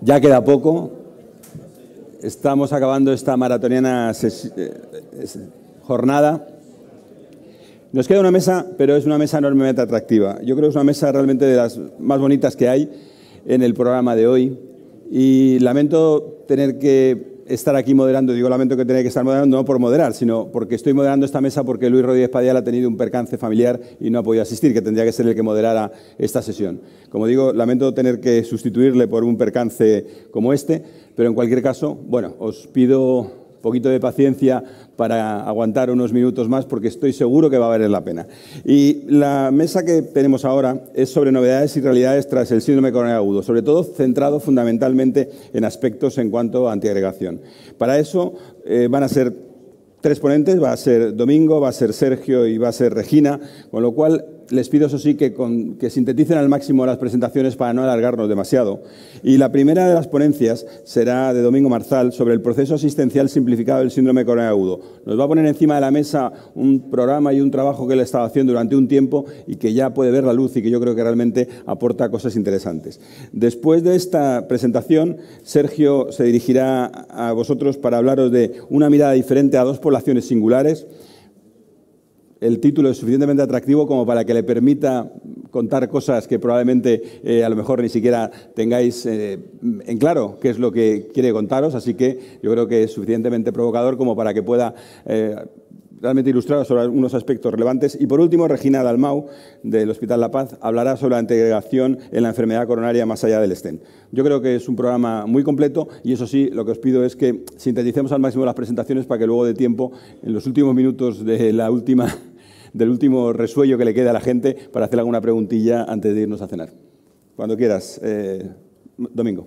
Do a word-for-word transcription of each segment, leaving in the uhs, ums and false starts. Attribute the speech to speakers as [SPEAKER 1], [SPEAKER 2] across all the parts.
[SPEAKER 1] Ya queda poco. Estamos acabando esta maratoniana jornada. Nos queda una mesa, pero es una mesa enormemente atractiva. Yo creo que es una mesa realmente de las más bonitas que hay en el programa de hoy. Y lamento tener que estar aquí moderando. Digo lamento que tener que estar moderando, no por moderar, sino porque estoy moderando esta mesa porque Luis Rodríguez Padial ha tenido un percance familiar y no ha podido asistir, que tendría que ser el que moderara esta sesión. Como digo, lamento tener que sustituirle por un percance como este, pero en cualquier caso, bueno, os pido un poquito de paciencia para aguantar unos minutos más porque estoy seguro que va a valer la pena. Y la mesa que tenemos ahora es sobre novedades y realidades tras el síndrome coronario agudo, sobre todo centrado fundamentalmente en aspectos en cuanto a antiagregación. Para eso eh, van a ser tres ponentes, va a ser Domingo, va a ser Sergio y va a ser Regina, con lo cual les pido, eso sí, que, con, que sinteticen al máximo las presentaciones para no alargarnos demasiado. Y la primera de las ponencias será de Domingo Marzal sobre el proceso asistencial simplificado del síndrome coronario agudo. Nos va a poner encima de la mesa un programa y un trabajo que él ha estado haciendo durante un tiempo y que ya puede ver la luz y que yo creo que realmente aporta cosas interesantes. Después de esta presentación, Sergio se dirigirá a vosotros para hablaros de una mirada diferente a dos poblaciones singulares. El título es suficientemente atractivo como para que le permita contar cosas que probablemente eh, a lo mejor ni siquiera tengáis eh, en claro qué es lo que quiere contaros, así que yo creo que es suficientemente provocador como para que pueda eh, realmente ilustrar sobre algunos aspectos relevantes. Y por último, Regina Dalmau, del Hospital La Paz, hablará sobre la integración en la enfermedad coronaria más allá del stent. Yo creo que es un programa muy completo y eso sí, lo que os pido es que sinteticemos al máximo las presentaciones para que luego de tiempo, en los últimos minutos de la última... del último resuello que le queda a la gente para hacer alguna preguntilla antes de irnos a cenar. Cuando quieras, eh, Domingo.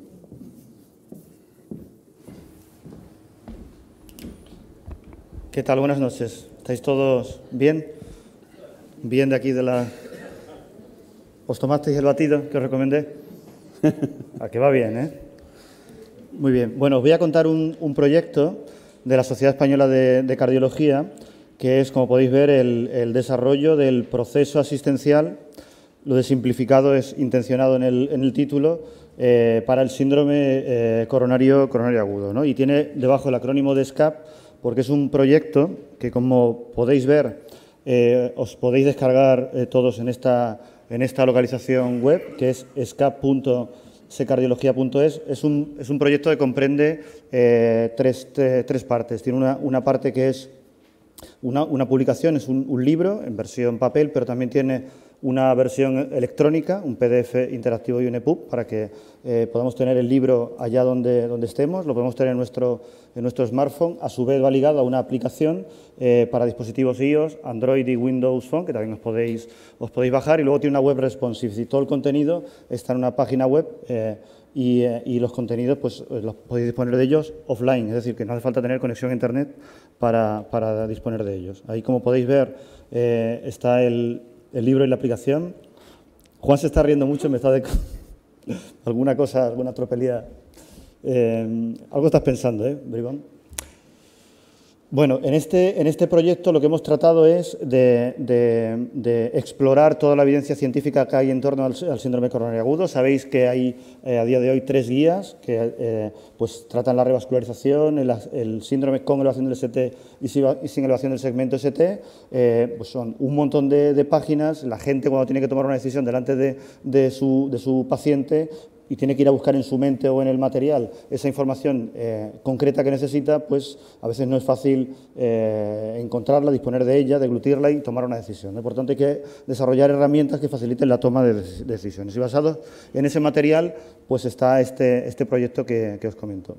[SPEAKER 2] ¿Qué tal? Buenas noches. ¿Estáis todos bien? ¿Bien de aquí de la... ¿Os tomasteis el batido que os recomendé? A que va bien, ¿eh? Muy bien. Bueno, os voy a contar un, un proyecto de la Sociedad Española de, de Cardiología, que es, como podéis ver, el, el desarrollo del proceso asistencial. Lo de simplificado es intencionado en el, en el título, eh, para el síndrome eh, coronario, coronario agudo, ¿no? Y tiene debajo el acrónimo de S C A P, porque es un proyecto que, como podéis ver, eh, os podéis descargar eh, todos en esta, en esta localización web, que es escap punto secardiología punto es. Es un, es un proyecto que comprende eh, tres, tres partes. Tiene una, una parte que es Una, una publicación, es un, un libro en versión papel, pero también tiene una versión electrónica, un P D F interactivo y un E P U B, para que eh, podamos tener el libro allá donde, donde estemos, lo podemos tener en nuestro, en nuestro smartphone. A su vez va ligado a una aplicación eh, para dispositivos iOS, Android y Windows Phone, que también os podéis, os podéis bajar, y luego tiene una web responsive. Y todo el contenido está en una página web eh, y, eh, y los contenidos pues los podéis disponer de ellos offline, es decir, que no hace falta tener conexión a Internet para, para disponer de ellos. Ahí, como podéis ver, eh, está el, el libro y la aplicación. Juan se está riendo mucho, me está de alguna cosa, alguna tropelía. Eh, algo estás pensando, ¿eh, Bribón? Bueno, en este, en este proyecto lo que hemos tratado es de, de, de explorar toda la evidencia científica que hay en torno al, al síndrome coronario agudo. Sabéis que hay eh, a día de hoy tres guías que eh, pues, tratan la revascularización, el, el síndrome con elevación del S T y sin, y sin elevación del segmento S T. Eh, pues son un montón de, de páginas. La gente, cuando tiene que tomar una decisión delante de, de, su, de su paciente, y tiene que ir a buscar en su mente o en el material esa información eh, concreta que necesita, pues a veces no es fácil eh, encontrarla, disponer de ella, deglutirla y tomar una decisión, ¿no? Por tanto, hay que desarrollar herramientas que faciliten la toma de decisiones. Y basado en ese material, pues está este, este proyecto que, que os comento.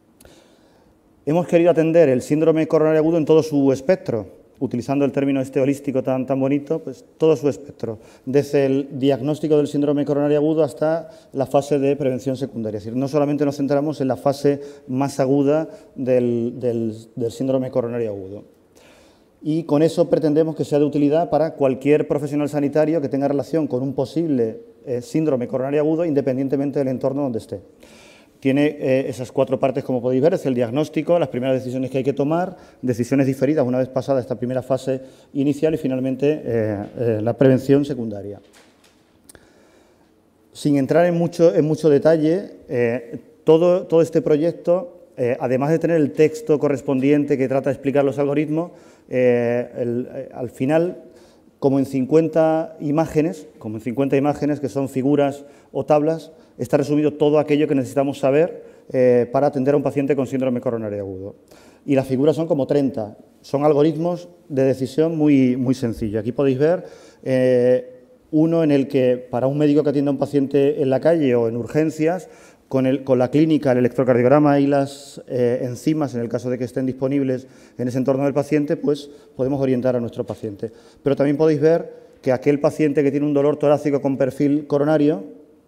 [SPEAKER 2] Hemos querido atender el síndrome coronario agudo en todo su espectro, utilizando el término este holístico tan, tan bonito, pues todo su espectro, desde el diagnóstico del síndrome coronario agudo hasta la fase de prevención secundaria. Es decir, no solamente nos centramos en la fase más aguda del, del, del síndrome coronario agudo. Y con eso pretendemos que sea de utilidad para cualquier profesional sanitario que tenga relación con un posible eh, síndrome coronario agudo, independientemente del entorno donde esté. Tiene eh, esas cuatro partes, como podéis ver, es el diagnóstico, las primeras decisiones que hay que tomar, decisiones diferidas una vez pasada esta primera fase inicial y finalmente eh, eh, la prevención secundaria. Sin entrar en mucho, en mucho detalle, eh, todo, todo este proyecto, eh, además de tener el texto correspondiente que trata de explicar los algoritmos, eh, el, eh, al final, como en cincuenta imágenes, como en cincuenta imágenes que son figuras o tablas, está resumido todo aquello que necesitamos saber eh, para atender a un paciente con síndrome coronario agudo. Y las figuras son como treinta, son algoritmos de decisión muy, muy sencillos. Aquí podéis ver eh, uno en el que, para un médico que atienda a un paciente en la calle o en urgencias, con, el, con la clínica, el electrocardiograma y las eh, enzimas, en el caso de que estén disponibles en ese entorno del paciente, pues podemos orientar a nuestro paciente. Pero también podéis ver que aquel paciente que tiene un dolor torácico con perfil coronario,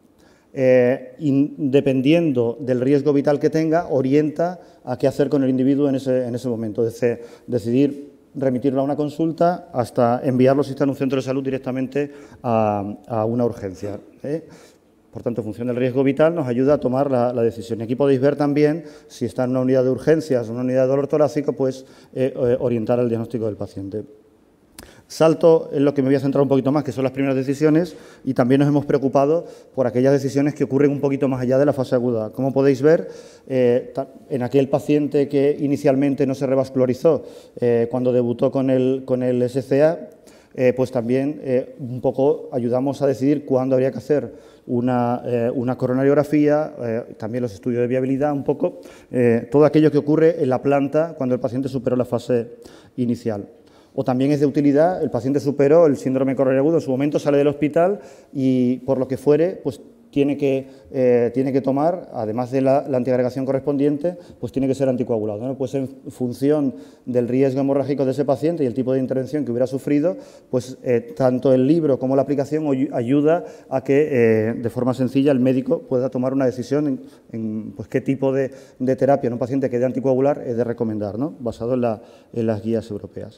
[SPEAKER 2] eh, in, dependiendo del riesgo vital que tenga, orienta a qué hacer con el individuo en ese, en ese momento. Desde decidir remitirlo a una consulta hasta enviarlo, si está en un centro de salud, directamente a, a una urgencia, ¿eh? Por tanto, en función del riesgo vital, nos ayuda a tomar la, la decisión. Y aquí podéis ver también, si está en una unidad de urgencias o una unidad de dolor torácico, pues eh, eh, orientar el diagnóstico del paciente. Salto en lo que me voy a centrar un poquito más, que son las primeras decisiones, y también nos hemos preocupado por aquellas decisiones que ocurren un poquito más allá de la fase aguda. Como podéis ver, eh, en aquel paciente que inicialmente no se revascularizó, eh, cuando debutó con el, con el S C A, eh, pues también eh, un poco ayudamos a decidir cuándo habría que hacer una, eh, una coronariografía, eh, también los estudios de viabilidad, un poco, eh, todo aquello que ocurre en la planta cuando el paciente superó la fase inicial. O también es de utilidad, el paciente superó el síndrome coronario agudo, en su momento sale del hospital y, por lo que fuere, pues tiene que, eh, tiene que tomar, además de la, la antiagregación correspondiente, pues tiene que ser anticoagulado, ¿no? Pues en función del riesgo hemorrágico de ese paciente y el tipo de intervención que hubiera sufrido, pues eh, tanto el libro como la aplicación ayuda a que, eh, de forma sencilla, el médico pueda tomar una decisión en, en pues, qué tipo de, de terapia en un paciente que dé anticoagular es de recomendar, ¿no? Basado en, la, en las guías europeas.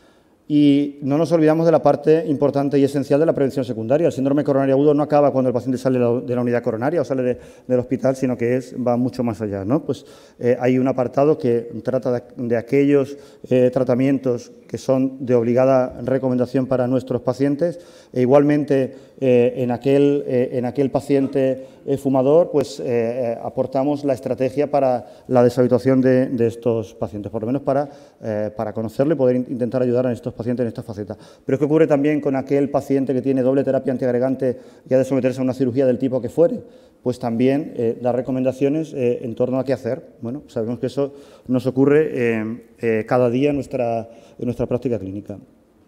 [SPEAKER 2] Y no nos olvidamos de la parte importante y esencial de la prevención secundaria. El síndrome coronario agudo no acaba cuando el paciente sale de la unidad coronaria o sale de, del hospital, sino que es, va mucho más allá, ¿no? Pues eh, hay un apartado que trata de, de aquellos eh, tratamientos que son de obligada recomendación para nuestros pacientes e igualmente eh, en, aquel, eh, en aquel paciente eh, fumador pues eh, aportamos la estrategia para la deshabituación de, de estos pacientes, por lo menos para, eh, para conocerlo y poder intentar ayudar a estos pacientes en esta faceta. Pero ¿qué ocurre también con aquel paciente que tiene doble terapia antiagregante y ha de someterse a una cirugía del tipo que fuere? Pues también eh, dar recomendaciones eh, en torno a qué hacer. Bueno, sabemos que eso nos ocurre eh, eh, cada día en nuestra, en nuestra práctica clínica.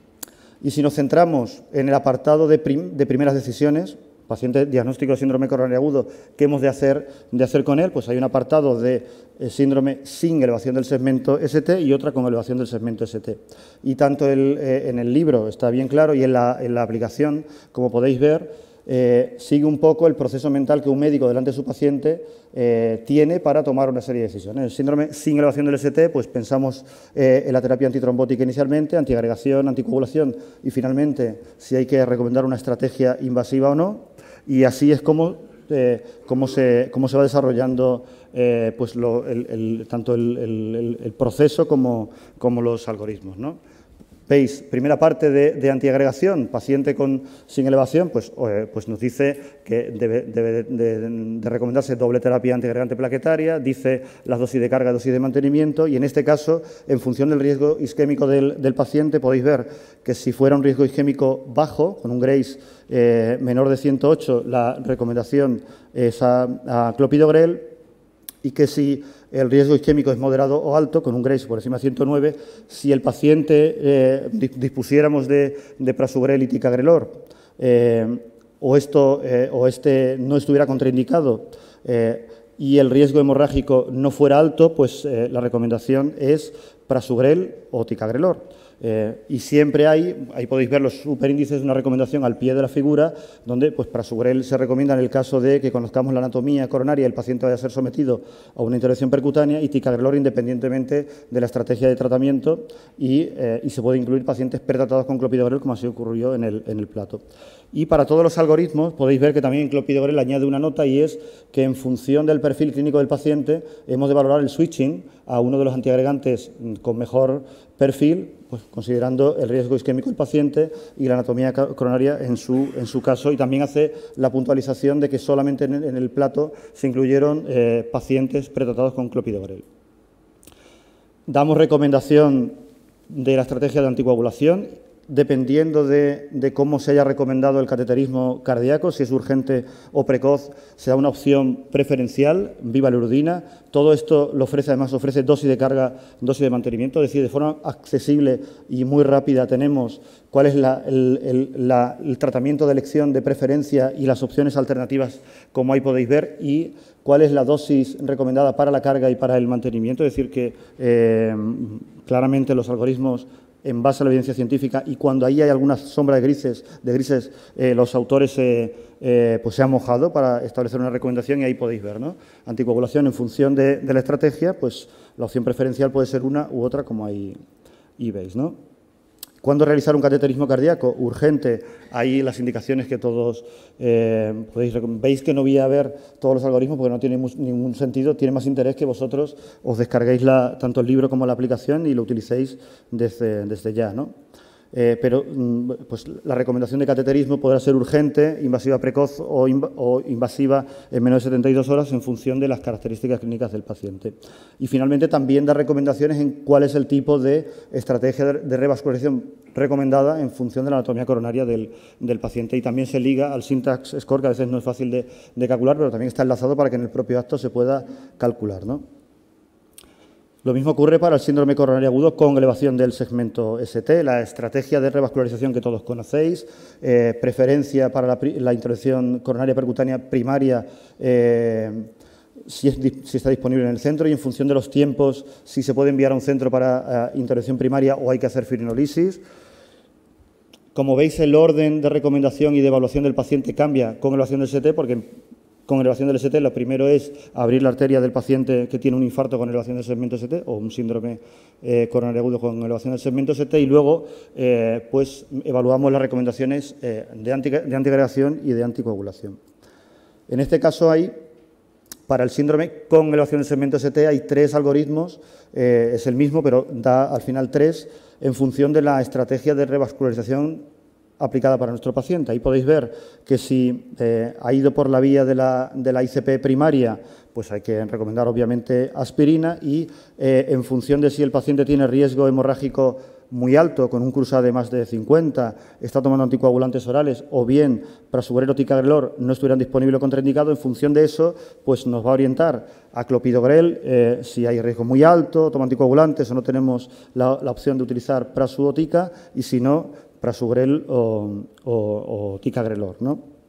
[SPEAKER 2] Y si nos centramos en el apartado de, prim, de primeras decisiones, paciente diagnóstico de síndrome coronario agudo, ¿qué hemos de hacer, de hacer con él? Pues hay un apartado de eh, síndrome sin elevación del segmento S T y otra con elevación del segmento S T. Y tanto el, eh, en el libro está bien claro y en la, en la aplicación, como podéis ver, Eh, sigue un poco el proceso mental que un médico delante de su paciente eh, tiene para tomar una serie de decisiones. El síndrome sin elevación del S T, pues pensamos eh, en la terapia antitrombótica inicialmente, antiagregación, anticoagulación y finalmente si hay que recomendar una estrategia invasiva o no, y así es como, eh, cómo, se, cómo se va desarrollando eh, pues lo, el, el, tanto el, el, el proceso como, como los algoritmos, ¿no? Veis, primera parte de, de antiagregación, paciente con, sin elevación, pues, eh, pues nos dice que debe, debe de, de, de recomendarse doble terapia antiagregante plaquetaria, dice las dosis de carga, dosis de mantenimiento y en este caso, en función del riesgo isquémico del, del paciente, podéis ver que si fuera un riesgo isquémico bajo, con un Grace eh, menor de ciento ocho, la recomendación es a, a clopidogrel, y que si el riesgo isquémico es moderado o alto, con un Grace por encima de ciento nueve, si el paciente eh, dispusiéramos de, de prasugrel y ticagrelor eh, o, esto, eh, o este no estuviera contraindicado eh, y el riesgo hemorrágico no fuera alto, pues eh, la recomendación es prasugrel o ticagrelor. Eh, y siempre hay, ahí podéis ver los superíndices de una recomendación al pie de la figura, donde pues prasugrel se recomienda en el caso de que conozcamos la anatomía coronaria y el paciente vaya a ser sometido a una intervención percutánea, y ticagrelor independientemente de la estrategia de tratamiento, y, eh, y se puede incluir pacientes pretratados con clopidogrel, como así ocurrió en el, en el plato. Y para todos los algoritmos podéis ver que también clopidogrel añade una nota, y es que en función del perfil clínico del paciente hemos de valorar el switching a uno de los antiagregantes con mejor perfil, pues, considerando el riesgo isquémico del paciente y la anatomía coronaria en su, en su caso, y también hace la puntualización de que solamente en el, en el plato se incluyeron eh, pacientes pretratados con clopidogrel. Damos recomendación de la estrategia de anticoagulación, dependiendo de, de cómo se haya recomendado el cateterismo cardíaco, si es urgente o precoz, se da una opción preferencial, vivalirudina. Todo esto lo ofrece, además, ofrece dosis de carga, dosis de mantenimiento, es decir, de forma accesible y muy rápida tenemos cuál es la, el, el, la, el tratamiento de elección de preferencia y las opciones alternativas, como ahí podéis ver, y cuál es la dosis recomendada para la carga y para el mantenimiento, es decir, que eh, claramente los algoritmos en base a la evidencia científica, y cuando ahí hay alguna sombra de grises, de grises eh, los autores eh, eh, pues se han mojado para establecer una recomendación y ahí podéis ver, ¿no? Anticoagulación en función de, de la estrategia, pues la opción preferencial puede ser una u otra, como ahí, ahí veis, ¿no? ¿Cuándo realizar un cateterismo cardíaco? Urgente. Ahí las indicaciones que todos eh, podéis. Veis que no voy a ver todos los algoritmos porque no tiene ningún sentido. Tiene más interés que vosotros os descarguéis la, tanto el libro como la aplicación y lo utilicéis desde, desde ya, ¿no? Eh, pero pues, la recomendación de cateterismo podrá ser urgente, invasiva precoz o, inv o invasiva en menos de setenta y dos horas en función de las características clínicas del paciente. Y finalmente también da recomendaciones en cuál es el tipo de estrategia de, de revascularización recomendada en función de la anatomía coronaria del, del paciente, y también se liga al syntax score, que a veces no es fácil de, de calcular, pero también está enlazado para que en el propio acto se pueda calcular, ¿no? Lo mismo ocurre para el síndrome coronario agudo con elevación del segmento S T, la estrategia de revascularización que todos conocéis, eh, preferencia para la, la intervención coronaria percutánea primaria, eh, si, es, si está disponible en el centro, y en función de los tiempos, si se puede enviar a un centro para uh, intervención primaria o hay que hacer firinolisis. Como veis, el orden de recomendación y de evaluación del paciente cambia con elevación del S T, porque con elevación del S T, lo primero es abrir la arteria del paciente que tiene un infarto con elevación del segmento S T o un síndrome eh, coronario agudo con elevación del segmento S T, y luego eh, pues, evaluamos las recomendaciones eh, de, anti, de antiagregación y de anticoagulación. En este caso hay, para el síndrome con elevación del segmento S T, hay tres algoritmos, eh, es el mismo, pero da al final tres, en función de la estrategia de revascularización aplicada para nuestro paciente. Ahí podéis ver que si eh, ha ido por la vía de la, de la I C P primaria, pues hay que recomendar obviamente aspirina, y eh, en función de si el paciente tiene riesgo hemorrágico muy alto, con un cruzado de más de cincuenta, está tomando anticoagulantes orales, o bien prasugrel o ticagrelor no estuvieran disponibles o contraindicados, en función de eso, pues nos va a orientar a clopidogrel, eh, si hay riesgo muy alto, toma anticoagulantes o no tenemos la, la opción de utilizar prasu o tica, y si no, prasugrel o, o, o ticagrelor, ¿no?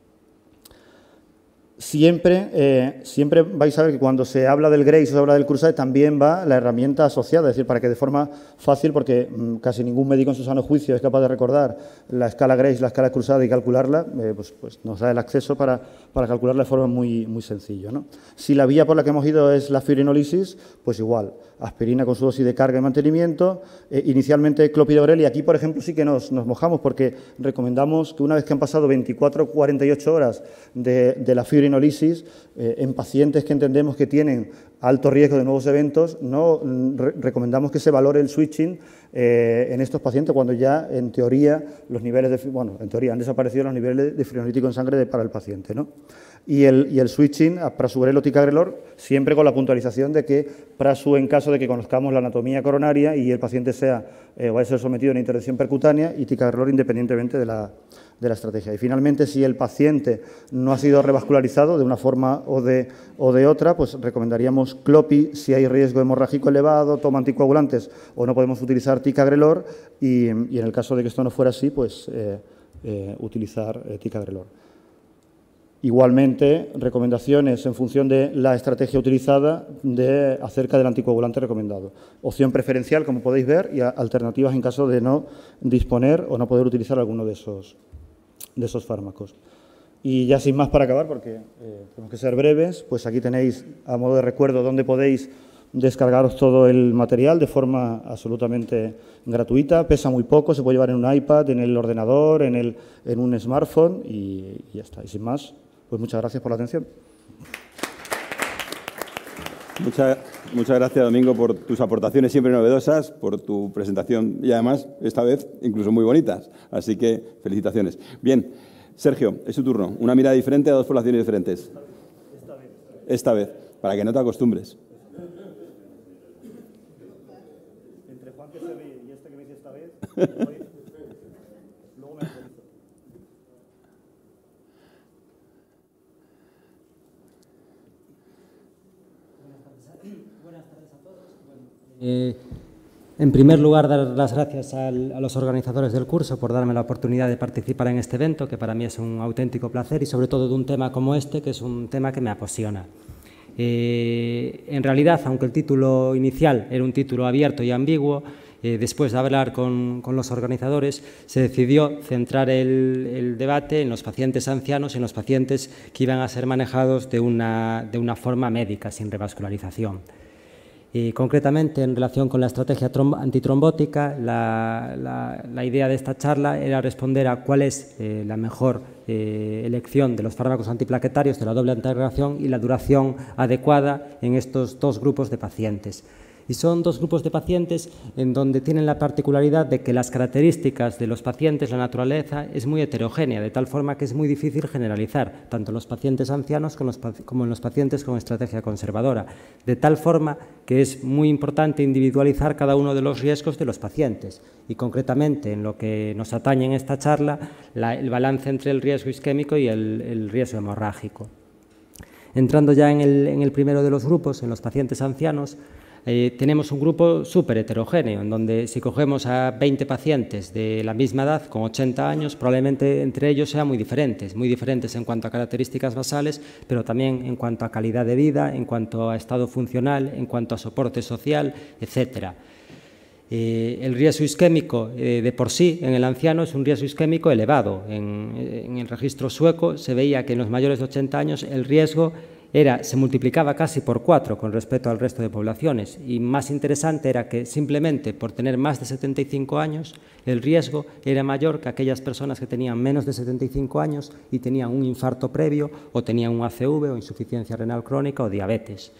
[SPEAKER 2] Siempre, eh, siempre vais a ver que cuando se habla del GRACE o se habla del CRUSADE también va la herramienta asociada, es decir, para que de forma fácil, porque mmm, casi ningún médico en su sano juicio es capaz de recordar la escala GRACE, la escala CRUSADE y calcularla, eh, pues, pues nos da el acceso para, para calcularla de forma muy, muy sencilla, ¿no? Si la vía por la que hemos ido es la firinolisis, pues igual, aspirina con su dosis de carga y mantenimiento, eh, inicialmente clopidogrel, y aquí, por ejemplo, sí que nos, nos mojamos porque recomendamos que una vez que han pasado veinticuatro a cuarenta y ocho horas de, de la firinolisis, eh, en pacientes que entendemos que tienen alto riesgo de nuevos eventos, no re recomendamos que se valore el switching eh, en estos pacientes cuando ya, en teoría, los niveles de, bueno, en teoría han desaparecido los niveles de firinolítico en sangre de, para el paciente, ¿no? Y el, y el switching a prasugrel o ticagrelor, siempre con la puntualización de que prasu, en caso de que conozcamos la anatomía coronaria y el paciente sea eh, vaya a ser sometido a una intervención percutánea, y ticagrelor independientemente de la, de la estrategia. Y finalmente, si el paciente no ha sido revascularizado de una forma o de, o de otra, pues recomendaríamos clopi si hay riesgo hemorrágico elevado, toma anticoagulantes o no podemos utilizar ticagrelor, y, y en el caso de que esto no fuera así, pues eh, eh, utilizar eh, ticagrelor. Igualmente, recomendaciones en función de la estrategia utilizada de, acerca del anticoagulante recomendado. Opción preferencial, como podéis ver, y alternativas en caso de no disponer o no poder utilizar alguno de esos, de esos fármacos. Y ya sin más para acabar, porque eh, tenemos que ser breves, pues aquí tenéis, a modo de recuerdo, donde podéis descargaros todo el material de forma absolutamente gratuita, pesa muy poco, se puede llevar en un iPad, en el ordenador, en, el, en un smartphone, y, y ya está. Y sin más, pues muchas gracias por la atención.
[SPEAKER 1] Muchas, muchas gracias, Domingo, por tus aportaciones siempre novedosas, por tu presentación y además, esta vez, incluso muy bonitas. Así que, felicitaciones. Bien, Sergio, es tu turno. Una mirada diferente a dos poblaciones diferentes.
[SPEAKER 2] Esta vez.
[SPEAKER 1] Esta vez, para que no te acostumbres.
[SPEAKER 2] Entre Juan que se ríe y este que me dice esta vez, voy, luego me actualizo.
[SPEAKER 3] Eh, en primer lugar, dar las gracias al, a los organizadores del curso por darme la oportunidad de participar en este evento, que para mí es un auténtico placer y sobre todo de un tema como este, que es un tema que me apasiona. Eh, en realidad, aunque el título inicial era un título abierto y ambiguo, eh, después de hablar con, con los organizadores, se decidió centrar el, el debate en los pacientes ancianos y en los pacientes que iban a ser manejados de una, de una forma médica, sin revascularización. Y concretamente, en relación con la estrategia antitrombótica, la, la, la idea de esta charla era responder a cuál es eh, la mejor eh, elección de los fármacos antiplaquetarios de la doble integración y la duración adecuada en estos dos grupos de pacientes. Y son dos grupos de pacientes en donde tienen la particularidad de que las características de los pacientes, la naturaleza, es muy heterogénea, de tal forma que es muy difícil generalizar, tanto en los pacientes ancianos como en los pacientes con estrategia conservadora, de tal forma que es muy importante individualizar cada uno de los riesgos de los pacientes. Y concretamente, en lo que nos atañe en esta charla, la, el balance entre el riesgo isquémico y el, el riesgo hemorrágico. Entrando ya en el, en el primero de los grupos, en los pacientes ancianos, Eh, tenemos un grupo súper heterogéneo, en donde si cogemos a veinte pacientes de la misma edad, con ochenta años, probablemente entre ellos sean muy diferentes, muy diferentes en cuanto a características basales, pero también en cuanto a calidad de vida, en cuanto a estado funcional, en cuanto a soporte social, etcétera. Eh, el riesgo isquémico eh, de por sí en el anciano es un riesgo isquémico elevado. En, en el registro sueco se veía que en los mayores de ochenta años el riesgo Era, se multiplicaba casi por cuatro con respecto al resto de poblaciones y más interesante era que simplemente por tener más de setenta y cinco años el riesgo era mayor que aquellas personas que tenían menos de setenta y cinco años y tenían un infarto previo o tenían un A C V o insuficiencia renal crónica o diabetes.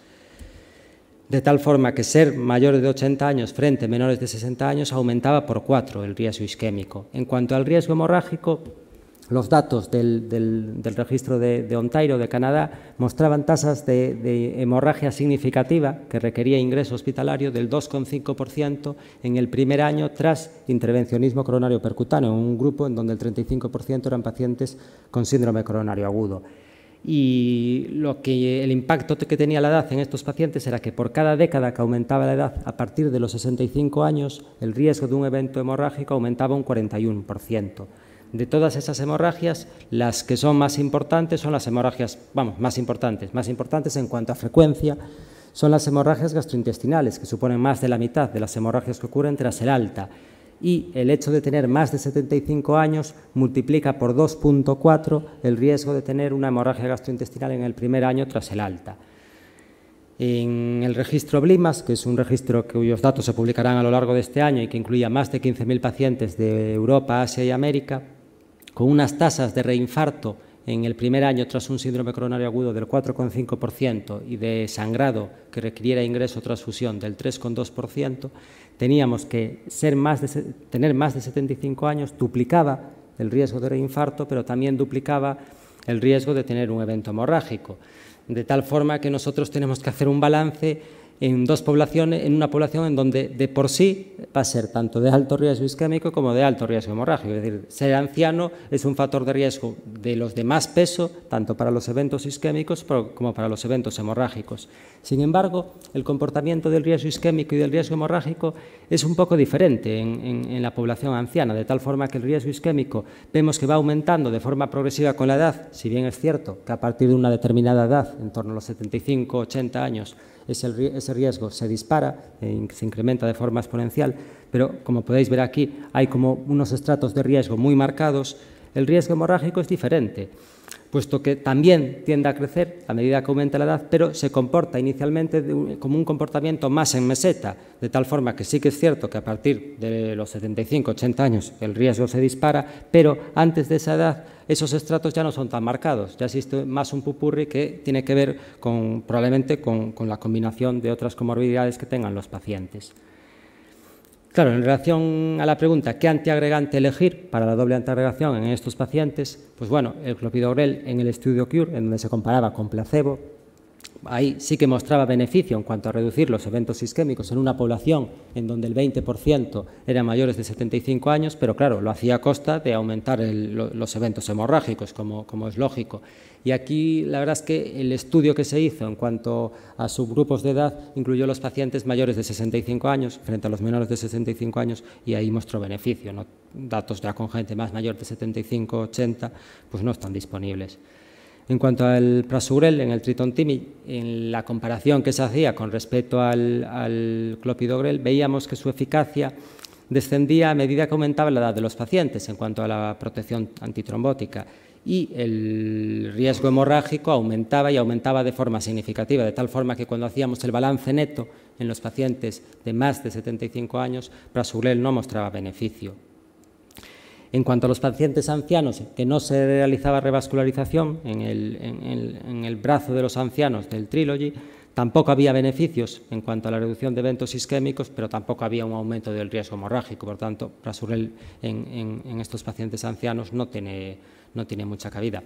[SPEAKER 3] De tal forma que ser mayores de ochenta años frente a menores de sesenta años aumentaba por cuatro el riesgo isquémico. En cuanto al riesgo hemorrágico, los datos del, del, del registro de, de Ontario, de Canadá, mostraban tasas de, de hemorragia significativa que requería ingreso hospitalario del dos coma cinco por ciento en el primer año tras intervencionismo coronario percutáneo, en un grupo en donde el treinta y cinco por ciento eran pacientes con síndrome coronario agudo. Y lo que, el impacto que tenía la edad en estos pacientes era que por cada década que aumentaba la edad, a partir de los sesenta y cinco años, el riesgo de un evento hemorrágico aumentaba un cuarenta y uno por ciento. De todas esas hemorragias, las que son más importantes son las hemorragias, vamos, más importantes, más importantes en cuanto a frecuencia, son las hemorragias gastrointestinales, que suponen más de la mitad de las hemorragias que ocurren tras el alta. Y el hecho de tener más de setenta y cinco años multiplica por dos coma cuatro el riesgo de tener una hemorragia gastrointestinal en el primer año tras el alta. En el registro BLIMAS, que es un registro cuyos datos se publicarán a lo largo de este año y que incluía más de quince mil pacientes de Europa, Asia y América, con unas tasas de reinfarto en el primer año tras un síndrome coronario agudo del cuatro coma cinco por ciento y de sangrado que requiriera ingreso o transfusión del tres coma dos por ciento, teníamos que ser más de, tener más de setenta y cinco años duplicaba el riesgo de reinfarto, pero también duplicaba el riesgo de tener un evento hemorrágico. De tal forma que nosotros tenemos que hacer un balance en dos poblaciones, en una población en donde de por sí va a ser tanto de alto riesgo isquémico como de alto riesgo hemorrágico. Es decir, ser anciano es un factor de riesgo de los de más peso, tanto para los eventos isquémicos como para los eventos hemorrágicos. Sin embargo, el comportamiento del riesgo isquémico y del riesgo hemorrágico es un poco diferente en, en, en la población anciana, de tal forma que el riesgo isquémico vemos que va aumentando de forma progresiva con la edad, si bien es cierto que a partir de una determinada edad, en torno a los setenta y cinco, ochenta años, ese, ese riesgo se dispara, eh, se incrementa de forma exponencial, pero como podéis ver aquí hay como unos estratos de riesgo muy marcados. El riesgo hemorrágico es diferente. puesto que también tiende a crecer a medida que aumenta la edad, pero se comporta inicialmente de un, como un comportamiento más en meseta, de tal forma que sí que es cierto que a partir de los setenta y cinco, ochenta años el riesgo se dispara, pero antes de esa edad esos estratos ya no son tan marcados, ya existe más un pupurri que tiene que ver con, probablemente con, con la combinación de otras comorbilidades que tengan los pacientes. Claro, en relación a la pregunta ¿qué antiagregante elegir para la doble antiagregación en estos pacientes? Pues bueno, el clopidogrel en el estudio CURE, en donde se comparaba con placebo, ahí sí que mostraba beneficio en cuanto a reducir los eventos isquémicos en una población en donde el veinte por ciento eran mayores de setenta y cinco años, pero claro, lo hacía a costa de aumentar el, los eventos hemorrágicos, como, como es lógico. Y aquí la verdad es que el estudio que se hizo en cuanto a subgrupos de edad incluyó los pacientes mayores de sesenta y cinco años frente a los menores de sesenta y cinco años y ahí mostró beneficio, ¿no? Datos ya con gente más mayor de setenta y cinco, ochenta, pues no están disponibles. En cuanto al prasugrel, en el triton-timi, en la comparación que se hacía con respecto al, al clopidogrel, veíamos que su eficacia descendía a medida que aumentaba la edad de los pacientes en cuanto a la protección antitrombótica y el riesgo hemorrágico aumentaba y aumentaba de forma significativa, de tal forma que cuando hacíamos el balance neto en los pacientes de más de setenta y cinco años, prasugrel no mostraba beneficio. En cuanto a los pacientes ancianos, que no se realizaba revascularización en el, en, el, en el brazo de los ancianos del Trilogy, tampoco había beneficios en cuanto a la reducción de eventos isquémicos, pero tampoco había un aumento del riesgo hemorrágico. Por tanto, prasugrel en, en, en estos pacientes ancianos no tiene, no tiene mucha cabida.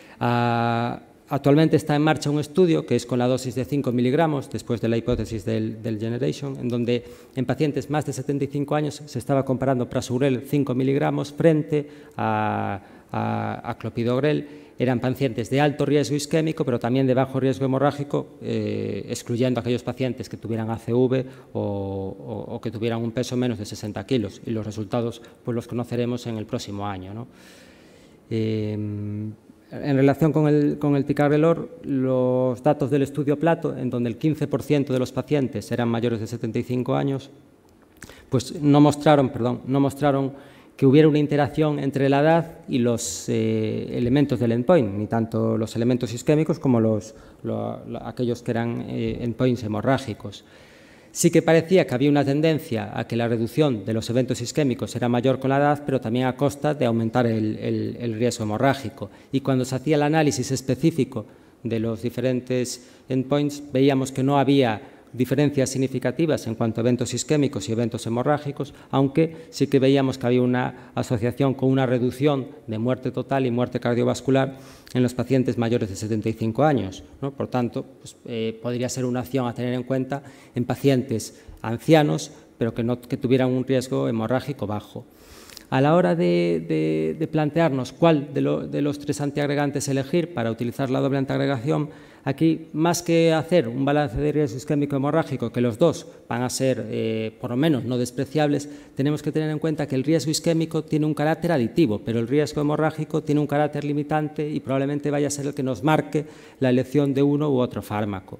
[SPEAKER 3] Uh, Actualmente está en marcha un estudio que es con la dosis de cinco miligramos, después de la hipótesis del, del Generation, en donde en pacientes más de setenta y cinco años se estaba comparando prasugrel cinco miligramos frente a, a, a clopidogrel. Eran pacientes de alto riesgo isquémico, pero también de bajo riesgo hemorrágico, eh, excluyendo a aquellos pacientes que tuvieran A C V o, o, o que tuvieran un peso menos de sesenta kilos. Y los resultados pues, los conoceremos en el próximo año, ¿no? Eh, En relación con el, con el ticagrelor, los datos del estudio Plato, en donde el quince por ciento de los pacientes eran mayores de setenta y cinco años, pues no mostraron, perdón, no mostraron que hubiera una interacción entre la edad y los eh, elementos del endpoint, ni tanto los elementos isquémicos como los, lo, lo, aquellos que eran eh, endpoints hemorrágicos. Sí que parecía que había una tendencia a que la reducción de los eventos isquémicos era mayor con la edad, pero también a costa de aumentar el, el, el riesgo hemorrágico. Y cuando se hacía el análisis específico de los diferentes endpoints, veíamos que no había diferencias significativas en cuanto a eventos isquémicos y eventos hemorrágicos, aunque sí que veíamos que había una asociación con una reducción de muerte total y muerte cardiovascular en los pacientes mayores de setenta y cinco años, ¿no? Por tanto, pues, eh, podría ser una acción a tener en cuenta en pacientes ancianos, pero que, no, que tuvieran un riesgo hemorrágico bajo. A la hora de, de, de plantearnos cuál de, lo, de los tres antiagregantes elegir para utilizar la doble antiagregación, aquí, más que hacer un balance de riesgo isquémico hemorrágico, que los dos van a ser, eh, por lo menos, no despreciables, tenemos que tener en cuenta que el riesgo isquémico tiene un carácter aditivo, pero el riesgo hemorrágico tiene un carácter limitante y probablemente vaya a ser el que nos marque la elección de uno u otro fármaco.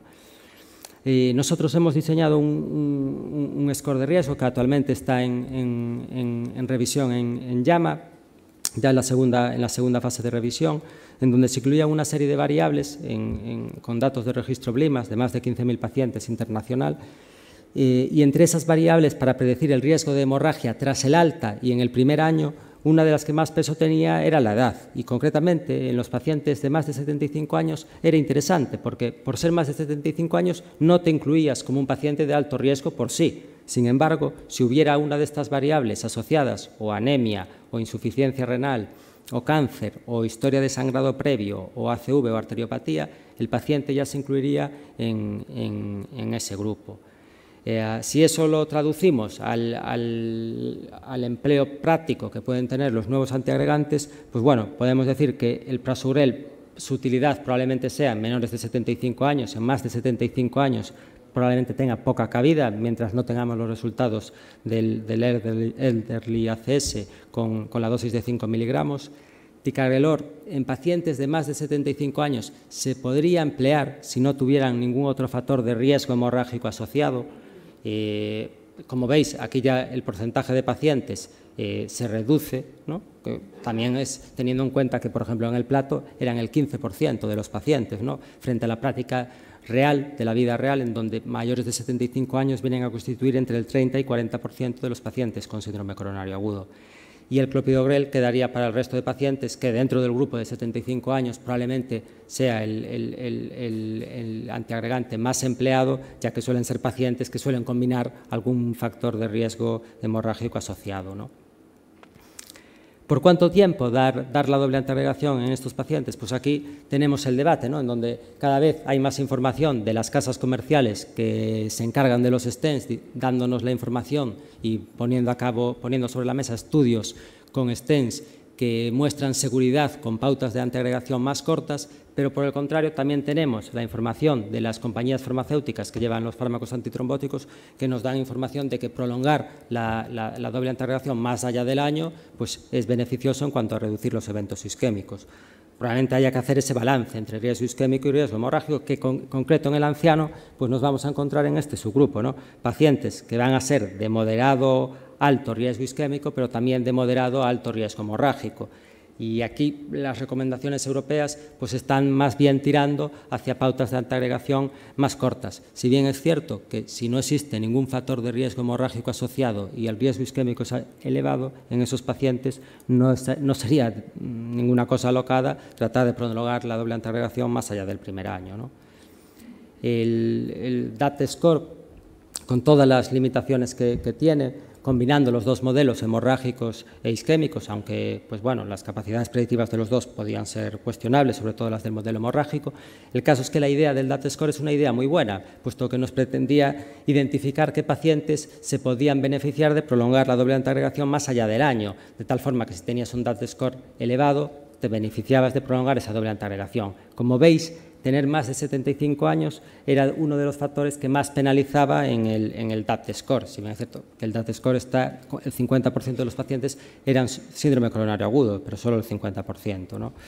[SPEAKER 3] Eh, nosotros hemos diseñado un, un, un score de riesgo que actualmente está en, en, en, en revisión en, en JAMA, ya en la, segunda, en la segunda fase de revisión, en donde se incluían una serie de variables en, en, con datos de registro BLIMAS de más de quince mil pacientes internacional, eh, y entre esas variables para predecir el riesgo de hemorragia tras el alta y en el primer año, una de las que más peso tenía era la edad, y concretamente en los pacientes de más de setenta y cinco años era interesante, porque por ser más de setenta y cinco años no te incluías como un paciente de alto riesgo por sí. Sin embargo, si hubiera una de estas variables asociadas, o anemia, o insuficiencia renal, o cáncer, o historia de sangrado previo, o A C V o arteriopatía, el paciente ya se incluiría en, en, en ese grupo. Eh, si eso lo traducimos al, al, al empleo práctico que pueden tener los nuevos antiagregantes, pues bueno, podemos decir que el prasugrel, su utilidad probablemente sea en menores de setenta y cinco años, en más de setenta y cinco años, probablemente tenga poca cabida mientras no tengamos los resultados del, del Elderly A C S con, con la dosis de cinco miligramos. Ticagrelor en pacientes de más de setenta y cinco años se podría emplear si no tuvieran ningún otro factor de riesgo hemorrágico asociado, eh, como veis, aquí ya el porcentaje de pacientes eh, se reduce, ¿no? Que también es teniendo en cuenta que, por ejemplo, en el plato eran el quince por ciento de los pacientes, ¿no? Frente a la práctica real, de la vida real, en donde mayores de setenta y cinco años vienen a constituir entre el treinta y cuarenta por ciento de los pacientes con síndrome coronario agudo. Y el clopidogrel quedaría para el resto de pacientes que dentro del grupo de setenta y cinco años probablemente sea el, el, el, el, el antiagregante más empleado, ya que suelen ser pacientes que suelen combinar algún factor de riesgo hemorrágico asociado, ¿no? ¿Por cuánto tiempo dar, dar la doble antiagregación en estos pacientes? Pues aquí tenemos el debate, ¿no? En donde cada vez hay más información de las casas comerciales que se encargan de los stents, dándonos la información y poniendo a cabo, poniendo sobre la mesa estudios con stents que muestran seguridad con pautas de antiagregación más cortas, pero por el contrario también tenemos la información de las compañías farmacéuticas que llevan los fármacos antitrombóticos que nos dan información de que prolongar la, la, la doble antiagregación más allá del año pues es beneficioso en cuanto a reducir los eventos isquémicos. Probablemente haya que hacer ese balance entre riesgo isquémico y riesgo hemorrágico, que con concreto en el anciano pues nos vamos a encontrar en este subgrupo, ¿no? Pacientes que van a ser de moderado alto riesgo isquémico, pero también de moderado a alto riesgo hemorrágico. Y aquí las recomendaciones europeas pues están más bien tirando hacia pautas de antiagregación más cortas. Si bien es cierto que si no existe ningún factor de riesgo hemorrágico asociado y el riesgo isquémico es elevado, en esos pacientes no, es, no sería ninguna cosa alocada tratar de prolongar la doble antiagregación más allá del primer año, ¿no? El, el D A T score, con todas las limitaciones que, que tiene, combinando los dos modelos hemorrágicos e isquémicos, aunque pues bueno, las capacidades predictivas de los dos podían ser cuestionables, sobre todo las del modelo hemorrágico. El caso es que la idea del D A T score es una idea muy buena, puesto que nos pretendía identificar qué pacientes se podían beneficiar de prolongar la doble antiagregación más allá del año, de tal forma que si tenías un D A T score elevado, te beneficiabas de prolongar esa doble antiagregación. Como veis, tener más de setenta y cinco años era uno de los factores que más penalizaba en el, en el D A T score. Si bien es cierto que el D A T score está, el cincuenta por ciento de los pacientes eran síndrome coronario agudo, pero solo el cincuenta por ciento, ¿no?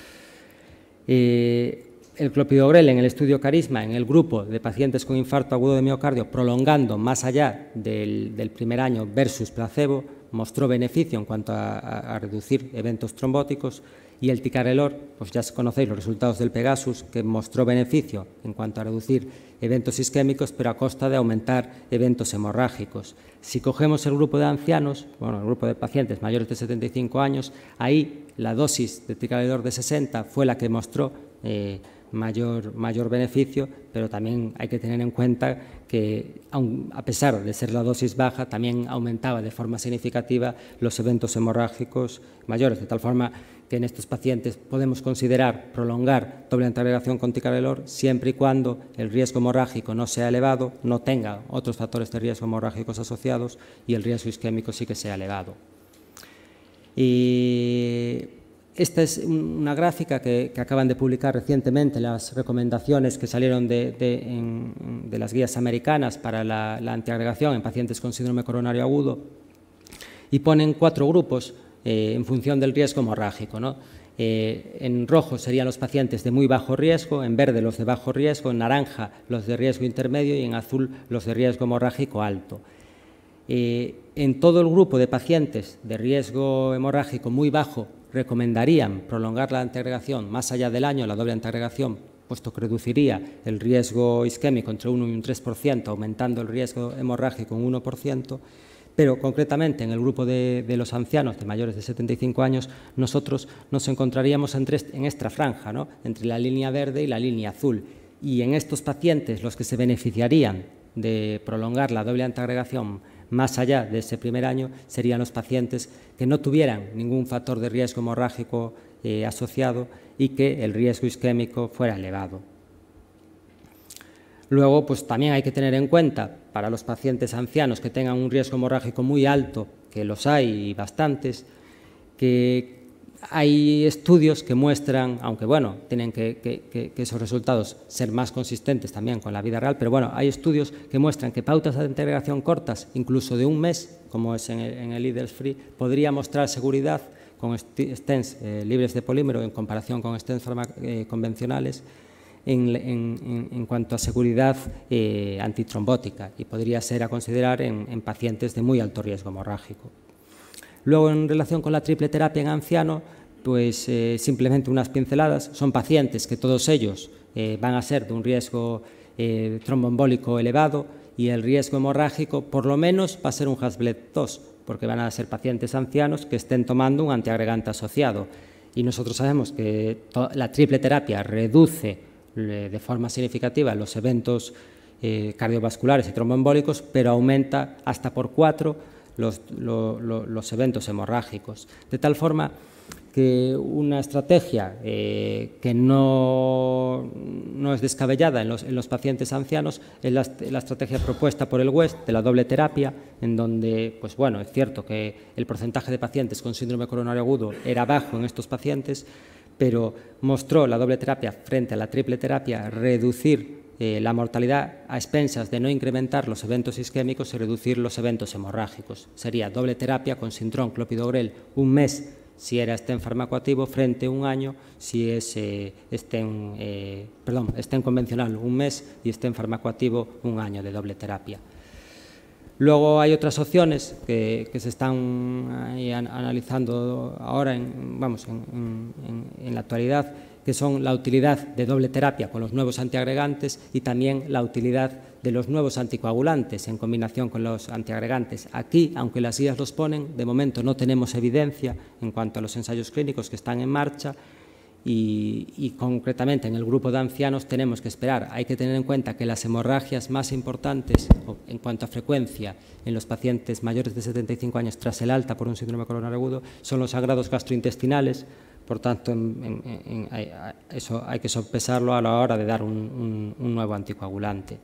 [SPEAKER 3] Eh, el clopidogrel en el estudio Carisma, en el grupo de pacientes con infarto agudo de miocardio, prolongando más allá del, del primer año versus placebo, mostró beneficio en cuanto a, a, a reducir eventos trombóticos. Y el ticagrelor, pues ya conocéis los resultados del Pegasus, que mostró beneficio en cuanto a reducir eventos isquémicos, pero a costa de aumentar eventos hemorrágicos. Si cogemos el grupo de ancianos, bueno, el grupo de pacientes mayores de setenta y cinco años, ahí la dosis de ticagrelor de sesenta fue la que mostró eh, mayor, mayor beneficio, pero también hay que tener en cuenta que, aun, a pesar de ser la dosis baja, también aumentaba de forma significativa los eventos hemorrágicos mayores, de tal forma que en estos pacientes podemos considerar prolongar doble antiagregación con ticagrelor siempre y cuando el riesgo hemorrágico no sea elevado, no tenga otros factores de riesgo hemorrágicos asociados y el riesgo isquémico sí que sea elevado. Y esta es una gráfica que, que acaban de publicar recientemente las recomendaciones que salieron de, de, en, de las guías americanas para la, la antiagregación en pacientes con síndrome coronario agudo y ponen cuatro grupos Eh, en función del riesgo hemorrágico, ¿no? Eh, en rojo serían los pacientes de muy bajo riesgo, en verde los de bajo riesgo, en naranja los de riesgo intermedio y en azul los de riesgo hemorrágico alto. Eh, en todo el grupo de pacientes de riesgo hemorrágico muy bajo recomendarían prolongar la antiagregación más allá del año, la doble antiagregación, puesto que reduciría el riesgo isquémico entre uno y un tres por ciento, aumentando el riesgo hemorrágico un uno por ciento. Pero concretamente en el grupo de, de los ancianos de mayores de setenta y cinco años, nosotros nos encontraríamos entre, en esta franja, ¿no? Entre la línea verde y la línea azul. Y en estos pacientes los que se beneficiarían de prolongar la doble antiagregación más allá de ese primer año serían los pacientes que no tuvieran ningún factor de riesgo hemorrágico eh, asociado y que el riesgo isquémico fuera elevado. Luego, pues también hay que tener en cuenta para los pacientes ancianos que tengan un riesgo hemorrágico muy alto, que los hay bastantes, que hay estudios que muestran, aunque bueno, tienen que, que, que esos resultados ser más consistentes también con la vida real, pero bueno, hay estudios que muestran que pautas de integración cortas, incluso de un mes, como es en el, en el Leaders Free, podría mostrar seguridad con stents eh, libres de polímero en comparación con stents eh, convencionales, en, en, en cuanto a seguridad eh, antitrombótica y podría ser a considerar en, en pacientes de muy alto riesgo hemorrágico. Luego, en relación con la triple terapia en anciano, pues eh, simplemente unas pinceladas. Son pacientes que todos ellos eh, van a ser de un riesgo eh, tromboembólico elevado y el riesgo hemorrágico por lo menos va a ser un Hasbled dos, porque van a ser pacientes ancianos que estén tomando un antiagregante asociado. Y nosotros sabemos que la triple terapia reduce eh, de forma significativa los eventos eh, cardiovasculares y tromboembólicos, pero aumenta hasta por cuatro los, lo, lo, los eventos hemorrágicos. De tal forma que una estrategia eh, que no, no es descabellada en los, en los pacientes ancianos es la, la estrategia propuesta por el West de la doble terapia, en donde, pues bueno, es cierto que el porcentaje de pacientes con síndrome coronario agudo era bajo en estos pacientes, pero mostró la doble terapia frente a la triple terapia reducir eh, la mortalidad a expensas de no incrementar los eventos isquémicos y reducir los eventos hemorrágicos. Sería doble terapia con Sintrom, clopidogrel, un mes si era estén farmacoactivo, frente a un año si es eh, estén, eh, perdón, estén convencional un mes y estén farmacoactivo un año de doble terapia. Luego hay otras opciones que, que se están ahí analizando ahora, en, vamos, en, en, en la actualidad, que son la utilidad de doble terapia con los nuevos antiagregantes y también la utilidad de los nuevos anticoagulantes en combinación con los antiagregantes. Aquí, aunque las guías los ponen, de momento no tenemos evidencia en cuanto a los ensayos clínicos que están en marcha y, y concretamente en el grupo de ancianos tenemos que esperar. Hay que tener en cuenta que las hemorragias más importantes en cuanto a frecuencia en los pacientes mayores de setenta y cinco años tras el alta por un síndrome coronario agudo son los sangrados gastrointestinales. Por tanto, en, en, en, eso hay que sopesarlo a la hora de dar un, un, un nuevo anticoagulante.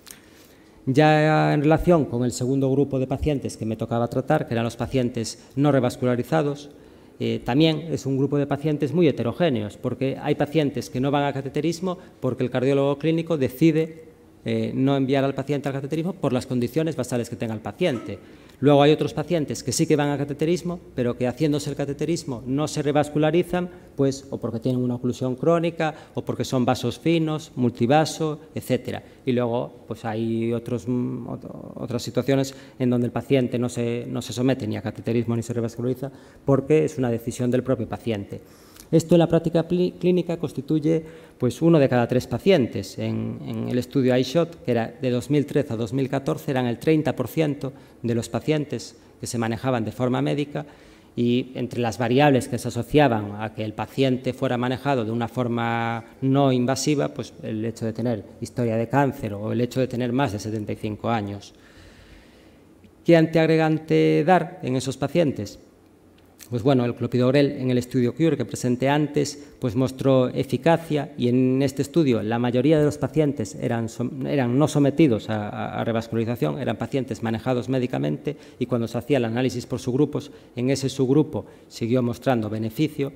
[SPEAKER 3] Ya en relación con el segundo grupo de pacientes que me tocaba tratar, que eran los pacientes no revascularizados, eh, también es un grupo de pacientes muy heterogéneos, porque hay pacientes que no van a cateterismo porque el cardiólogo clínico decide eh, no enviar al paciente al cateterismo por las condiciones basales que tenga el paciente. Luego hay otros pacientes que sí que van a cateterismo, pero que haciéndose el cateterismo no se revascularizan, pues o porque tienen una oclusión crónica o porque son vasos finos, multivaso, etcétera. Y luego pues hay otros, otras situaciones en donde el paciente no se, no se somete ni a cateterismo ni se revasculariza porque es una decisión del propio paciente. Esto en la práctica clínica constituye pues, uno de cada tres pacientes. En, en el estudio iShot, que era de dos mil trece a dos mil catorce, eran el treinta por ciento de los pacientes que se manejaban de forma médica y entre las variables que se asociaban a que el paciente fuera manejado de una forma no invasiva, pues el hecho de tener historia de cáncer o el hecho de tener más de setenta y cinco años. ¿Qué antiagregante dar en esos pacientes? Pues bueno, el clopidogrel en el estudio CURE que presenté antes pues mostró eficacia y en este estudio la mayoría de los pacientes eran, eran no sometidos a, a, a revascularización, eran pacientes manejados médicamente y cuando se hacía el análisis por subgrupos, en ese subgrupo siguió mostrando beneficio.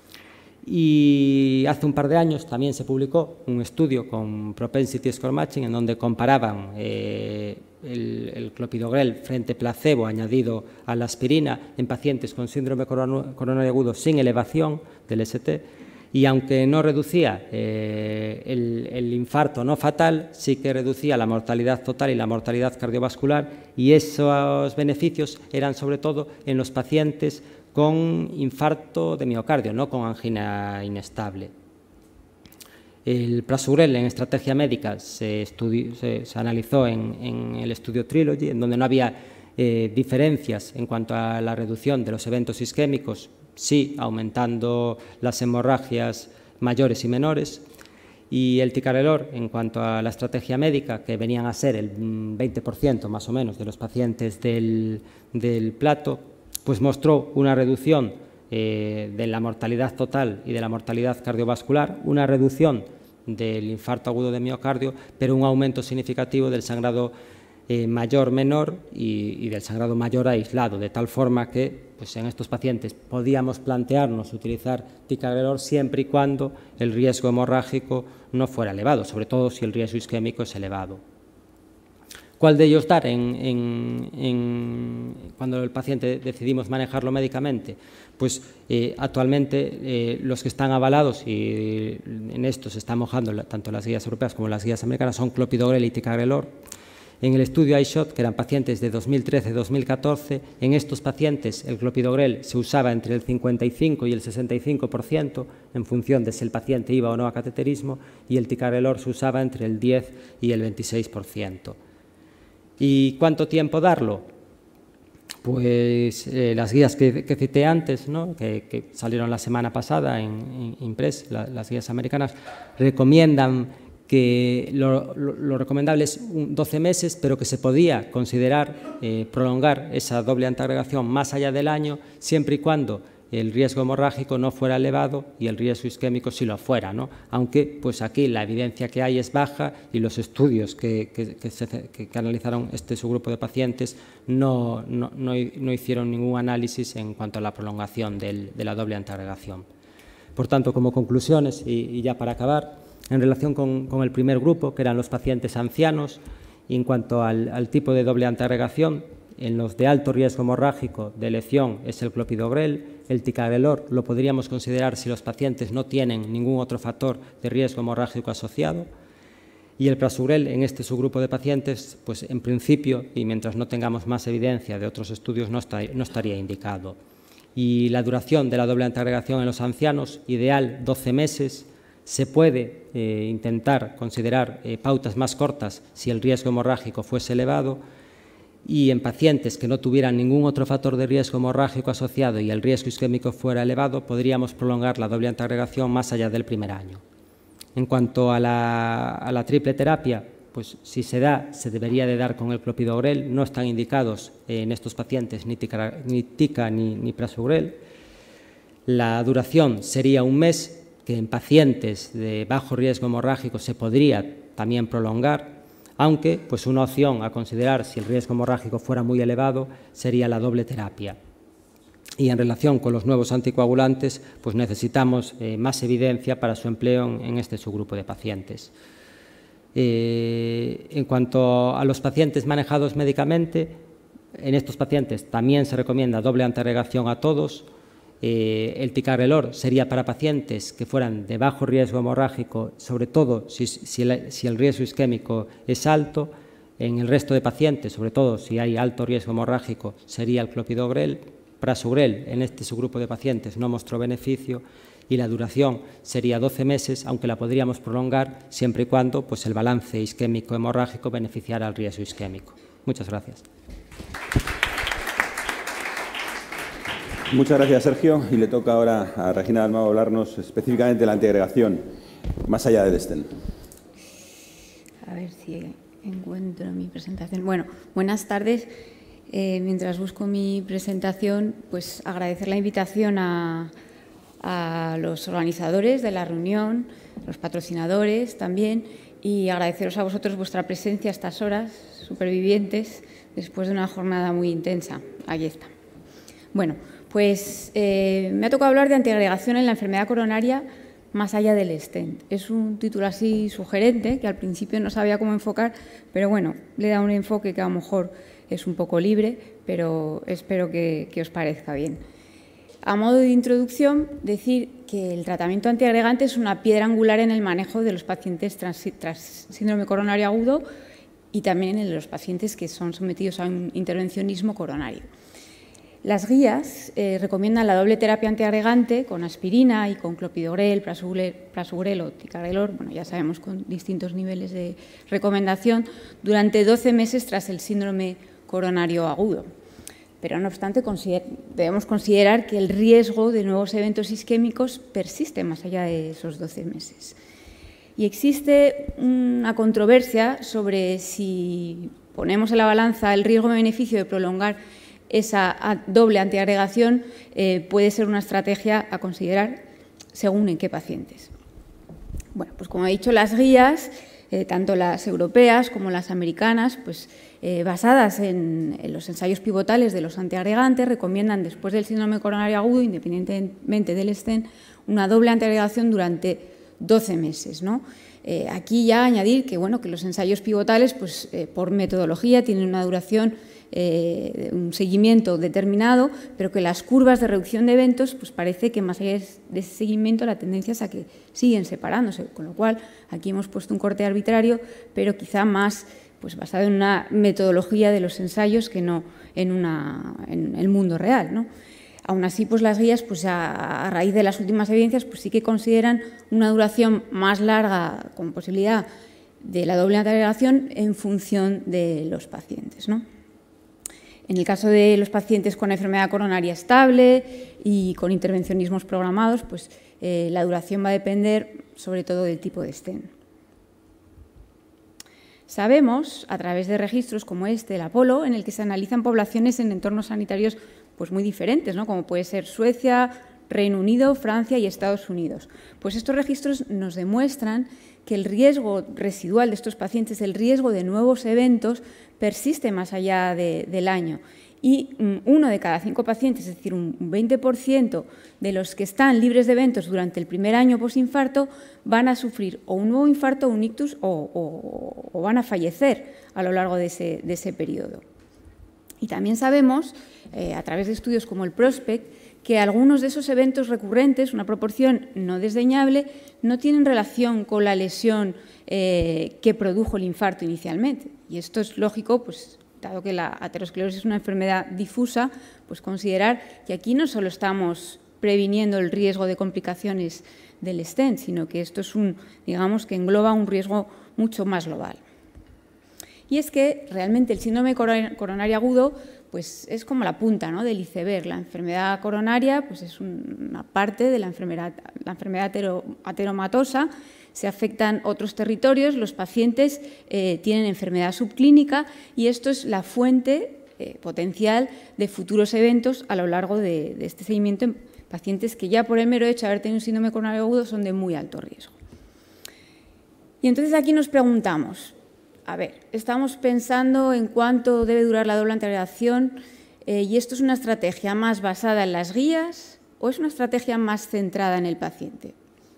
[SPEAKER 3] Y hace un par de años también se publicó un estudio con Propensity Score Matching en donde comparaban eh, el, el clopidogrel frente placebo añadido a la aspirina en pacientes con síndrome coronario agudo sin elevación del S T y aunque no reducía eh, el, el infarto no fatal, sí que reducía la mortalidad total y la mortalidad cardiovascular y esos beneficios eran sobre todo en los pacientes con infarto de miocardio, no con angina inestable. El prasugrel en estrategia médica se, estudió, se, se analizó en, en el estudio Trilogy, en donde no había eh, diferencias en cuanto a la reducción de los eventos isquémicos, sí aumentando las hemorragias mayores y menores. Y el ticagrelor, en cuanto a la estrategia médica, que venían a ser el veinte por ciento más o menos de los pacientes del, del plato, pues mostró una reducción eh, de la mortalidad total y de la mortalidad cardiovascular, una reducción del infarto agudo de miocardio, pero un aumento significativo del sangrado eh, mayor-menor y, y del sangrado mayor aislado, de tal forma que pues, en estos pacientes podíamos plantearnos utilizar ticagrelor siempre y cuando el riesgo hemorrágico no fuera elevado, sobre todo si el riesgo isquémico es elevado. ¿Cuál de ellos dar en, en, en, cuando el paciente decidimos manejarlo médicamente? Pues eh, actualmente eh, los que están avalados, y en esto se están mojando tanto las guías europeas como las guías americanas, son clopidogrel y ticagrelor. En el estudio I SHOT, que eran pacientes de dos mil trece a dos mil catorce, en estos pacientes el clopidogrel se usaba entre el cincuenta y cinco y el sesenta y cinco por ciento en función de si el paciente iba o no a cateterismo, y el ticagrelor se usaba entre el diez y el veintiséis por ciento. ¿Y cuánto tiempo darlo? Pues eh, las guías que, que cité antes, ¿no? que, que salieron la semana pasada en, en Impress, la, las guías americanas, recomiendan que lo, lo, lo recomendable es doce meses, pero que se podía considerar eh, prolongar esa doble antiagregación más allá del año, siempre y cuando el riesgo hemorrágico no fuera elevado y el riesgo isquémico sí lo fuera, ¿no? Aunque pues aquí la evidencia que hay es baja y los estudios que, que, que, se, que, que analizaron este subgrupo de pacientes no, no, no, no hicieron ningún análisis en cuanto a la prolongación del, de la doble antiagregación. Por tanto, como conclusiones, y, y ya para acabar, en relación con, con el primer grupo, que eran los pacientes ancianos, y en cuanto al, al tipo de doble antiagregación, en los de alto riesgo hemorrágico de elección es el clopidogrel, el ticagrelor lo podríamos considerar si los pacientes no tienen ningún otro factor de riesgo hemorrágico asociado, y el prasugrel en este subgrupo de pacientes, pues en principio, y mientras no tengamos más evidencia de otros estudios, no, está, no estaría indicado. Y la duración de la doble antiagregación en los ancianos, ideal doce meses, se puede eh, intentar considerar eh, pautas más cortas si el riesgo hemorrágico fuese elevado, y en pacientes que no tuvieran ningún otro factor de riesgo hemorrágico asociado y el riesgo isquémico fuera elevado, podríamos prolongar la doble antiagregación más allá del primer año. En cuanto a la, a la triple terapia, pues si se da, se debería de dar con el clopidogrel. No están indicados eh, en estos pacientes ni tica ni, tica, ni, ni prasugrel. La duración sería un mes, que en pacientes de bajo riesgo hemorrágico se podría también prolongar, aunque pues una opción a considerar si el riesgo hemorrágico fuera muy elevado sería la doble terapia. Y en relación con los nuevos anticoagulantes, pues necesitamos eh, más evidencia para su empleo en, en este subgrupo de pacientes. Eh, en cuanto a los pacientes manejados médicamente, en estos pacientes también se recomienda doble antiagregación a todos. Eh, el ticagrelor sería para pacientes que fueran de bajo riesgo hemorrágico, sobre todo si, si, el, si el riesgo isquémico es alto. En el resto de pacientes, sobre todo si hay alto riesgo hemorrágico, sería el clopidogrel. Prasugrel en este subgrupo de pacientes no mostró beneficio y la duración sería doce meses, aunque la podríamos prolongar siempre y cuando pues, el balance isquémico hemorrágico beneficiara al riesgo isquémico. Muchas gracias.
[SPEAKER 1] Muchas gracias, Sergio. Y le toca ahora a Regina Dalmau hablarnos específicamente de la antiagregación, más allá del stent.
[SPEAKER 4] A ver si encuentro mi presentación. Bueno, buenas tardes. Eh, mientras busco mi presentación, pues agradecer la invitación a, a los organizadores de la reunión, los patrocinadores también, y agradeceros a vosotros vuestra presencia a estas horas, supervivientes, después de una jornada muy intensa. Aquí está. Bueno, pues eh, me ha tocado hablar de antiagregación en la enfermedad coronaria más allá del stent. Es un título así sugerente, que al principio no sabía cómo enfocar, pero bueno, le da un enfoque que a lo mejor es un poco libre, pero espero que, que os parezca bien. A modo de introducción, decir que el tratamiento antiagregante es una piedra angular en el manejo de los pacientes tras, tras síndrome coronario agudo y también en los pacientes que son sometidos a un intervencionismo coronario. Las guías eh, recomiendan la doble terapia antiagregante con aspirina y con clopidogrel, prasugrel, prasugrel o ticagrelor, bueno, ya sabemos con distintos niveles de recomendación, durante doce meses tras el síndrome coronario agudo. Pero, no obstante, consider debemos considerar que el riesgo de nuevos eventos isquémicos persiste más allá de esos doce meses. Y existe una controversia sobre si ponemos en la balanza el riesgo-beneficio de prolongar esa doble antiagregación, eh, puede ser una estrategia a considerar según en qué pacientes. Bueno, pues como he dicho, las guías, eh, tanto las europeas como las americanas, pues eh, basadas en, en los ensayos pivotales de los antiagregantes, recomiendan después del síndrome coronario agudo, independientemente del stent, una doble antiagregación durante doce meses, ¿no? Eh, aquí ya añadir que, bueno, que los ensayos pivotales, pues, eh, por metodología, tienen una duración, eh, un seguimiento determinado, pero que las curvas de reducción de eventos, pues parece que más allá de ese seguimiento la tendencia es a que siguen separándose, con lo cual aquí hemos puesto un corte arbitrario, pero quizá más, pues, basado en una metodología de los ensayos que no en, una, en el mundo real, ¿no? Aún así, pues las guías, pues a, a raíz de las últimas evidencias, pues sí que consideran una duración más larga con posibilidad de la doble antiagregación en función de los pacientes, ¿no? En el caso de los pacientes con enfermedad coronaria estable y con intervencionismos programados, pues eh, la duración va a depender sobre todo del tipo de stent. Sabemos, a través de registros como este, el Apolo, en el que se analizan poblaciones en entornos sanitarios pues muy diferentes, ¿no? Como puede ser Suecia, Reino Unido, Francia y Estados Unidos. Pues estos registros nos demuestran que el riesgo residual de estos pacientes, el riesgo de nuevos eventos, persiste más allá de, del año. Y uno de cada cinco pacientes, es decir, un veinte por ciento de los que están libres de eventos durante el primer año posinfarto, van a sufrir o un nuevo infarto, un ictus, o, o, o van a fallecer a lo largo de ese, de ese periodo. Y también sabemos, eh, a través de estudios como el PROSPECT, que algunos de esos eventos recurrentes, una proporción no desdeñable, no tienen relación con la lesión eh, que produjo el infarto inicialmente. Y esto es lógico, pues, dado que la aterosclerosis es una enfermedad difusa, pues considerar que aquí no solo estamos previniendo el riesgo de complicaciones del stent, sino que esto es un, digamos, que engloba un riesgo mucho más global. Y es que realmente el síndrome coronario agudo, pues es como la punta, ¿no?, del iceberg. La enfermedad coronaria, pues es una parte de la enfermedad, la enfermedad atero, ateromatosa. Se afectan otros territorios, los pacientes eh, tienen enfermedad subclínica y esto es la fuente eh, potencial de futuros eventos a lo largo de, de este seguimiento en pacientes que ya por el mero hecho de haber tenido un síndrome coronario agudo son de muy alto riesgo. Y entonces aquí nos preguntamos, a ver, estamos pensando en cuánto debe durar la doble antiagregación eh, y esto es una estrategia más basada en las guías o es una estrategia más centrada en el paciente.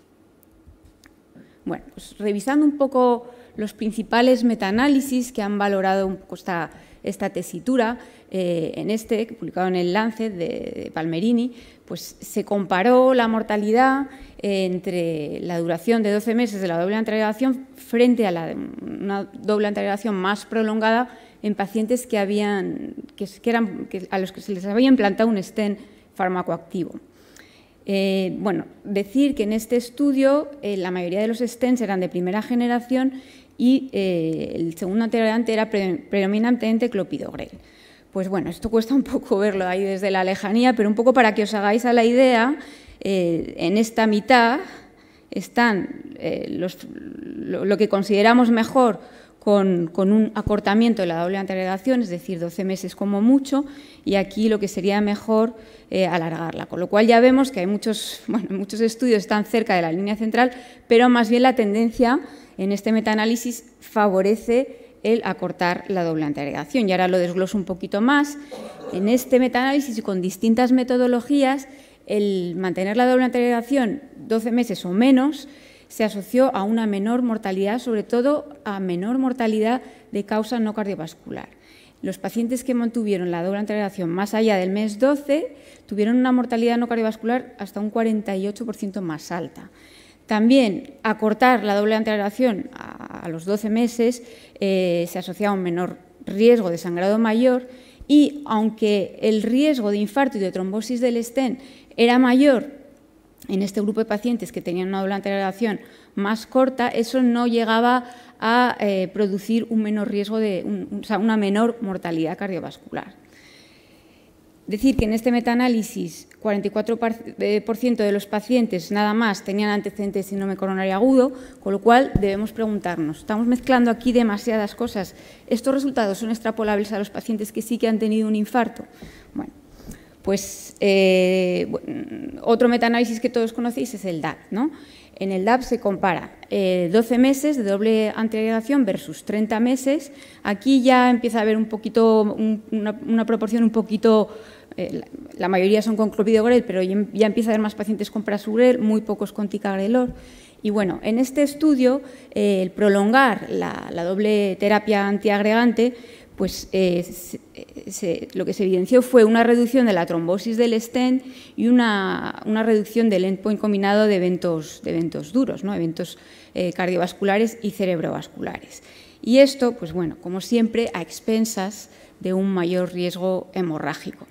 [SPEAKER 4] Bueno, pues revisando un poco los principales metaanálisis que han valorado un poco esta, esta tesitura, eh, en este, publicado en el Lancet de, de Palmerini, pues se comparó la mortalidad eh, entre la duración de doce meses de la doble antiagregación frente a la de una doble antiagregación más prolongada en pacientes que habían, que, que eran, que, a los que se les había implantado un stent farmacoactivo. Eh, bueno, decir que en este estudio eh, la mayoría de los stents eran de primera generación y eh, el segundo antiagregante era pre predominantemente clopidogrel. Pues bueno, esto cuesta un poco verlo ahí desde la lejanía, pero un poco para que os hagáis a la idea, eh, en esta mitad están eh, los, lo, lo que consideramos mejor Con, con un acortamiento de la doble antiagregación, es decir, doce meses como mucho, y aquí lo que sería mejor eh, alargarla. Con lo cual ya vemos que hay muchos, bueno, muchos estudios que están cerca de la línea central, pero más bien la tendencia en este metaanálisis favorece el acortar la doble antiagregación. Y ahora lo desgloso un poquito más. En este metaanálisis y con distintas metodologías, el mantener la doble antiagregación doce meses o menos se asoció a una menor mortalidad, sobre todo a menor mortalidad de causa no cardiovascular. Los pacientes que mantuvieron la doble antiagregación más allá del mes doce tuvieron una mortalidad no cardiovascular hasta un cuarenta y ocho por ciento más alta. También acortar la doble antiagregación a, a los doce meses eh, se asocia a un menor riesgo de sangrado mayor y, aunque el riesgo de infarto y de trombosis del stent era mayor en este grupo de pacientes que tenían una doble antiagregación más corta, eso no llegaba a eh, producir un menor riesgo de, un, un, o sea, una menor mortalidad cardiovascular. Decir que en este metaanálisis cuarenta y cuatro por ciento de los pacientes nada más tenían antecedentes de síndrome coronario agudo, con lo cual debemos preguntarnos, ¿estamos mezclando aquí demasiadas cosas? ¿Estos resultados son extrapolables a los pacientes que sí que han tenido un infarto? Bueno, pues eh, otro metaanálisis que todos conocéis es el D A P, ¿no? En el D A P se compara eh, doce meses de doble antiagregación versus treinta meses. Aquí ya empieza a haber un poquito, un, una, una proporción un poquito eh, la, la mayoría son con clopidogrel, pero ya, ya empieza a haber más pacientes con prasugrel, muy pocos con ticagrelor. Y bueno, en este estudio, eh, el prolongar la, la doble terapia antiagregante, pues eh, se, se, lo que se evidenció fue una reducción de la trombosis del stent y una, una reducción del endpoint combinado de eventos, de eventos duros, ¿no? Eventos eh, cardiovasculares y cerebrovasculares. Y esto, pues bueno, como siempre, a expensas de un mayor riesgo hemorrágico.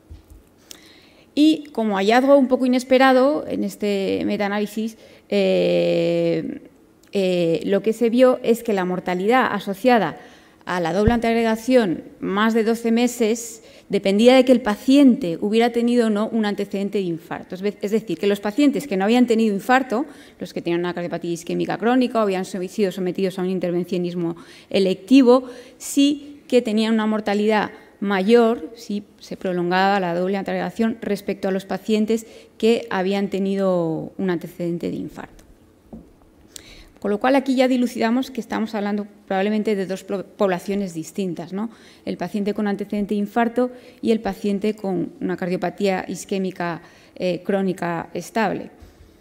[SPEAKER 4] Y como hallazgo un poco inesperado en este metaanálisis, eh, eh, lo que se vio es que la mortalidad asociada a la doble antiagregación más de doce meses dependía de que el paciente hubiera tenido o no un antecedente de infarto. Es decir, que los pacientes que no habían tenido infarto, los que tenían una cardiopatía isquémica crónica o habían sido sometidos a un intervencionismo electivo, sí que tenían una mortalidad mayor si se prolongaba la doble antiagregación respecto a los pacientes que habían tenido un antecedente de infarto. Con lo cual, aquí ya dilucidamos que estamos hablando probablemente de dos poblaciones distintas, ¿no? El paciente con antecedente de infarto y el paciente con una cardiopatía isquémica eh, crónica estable.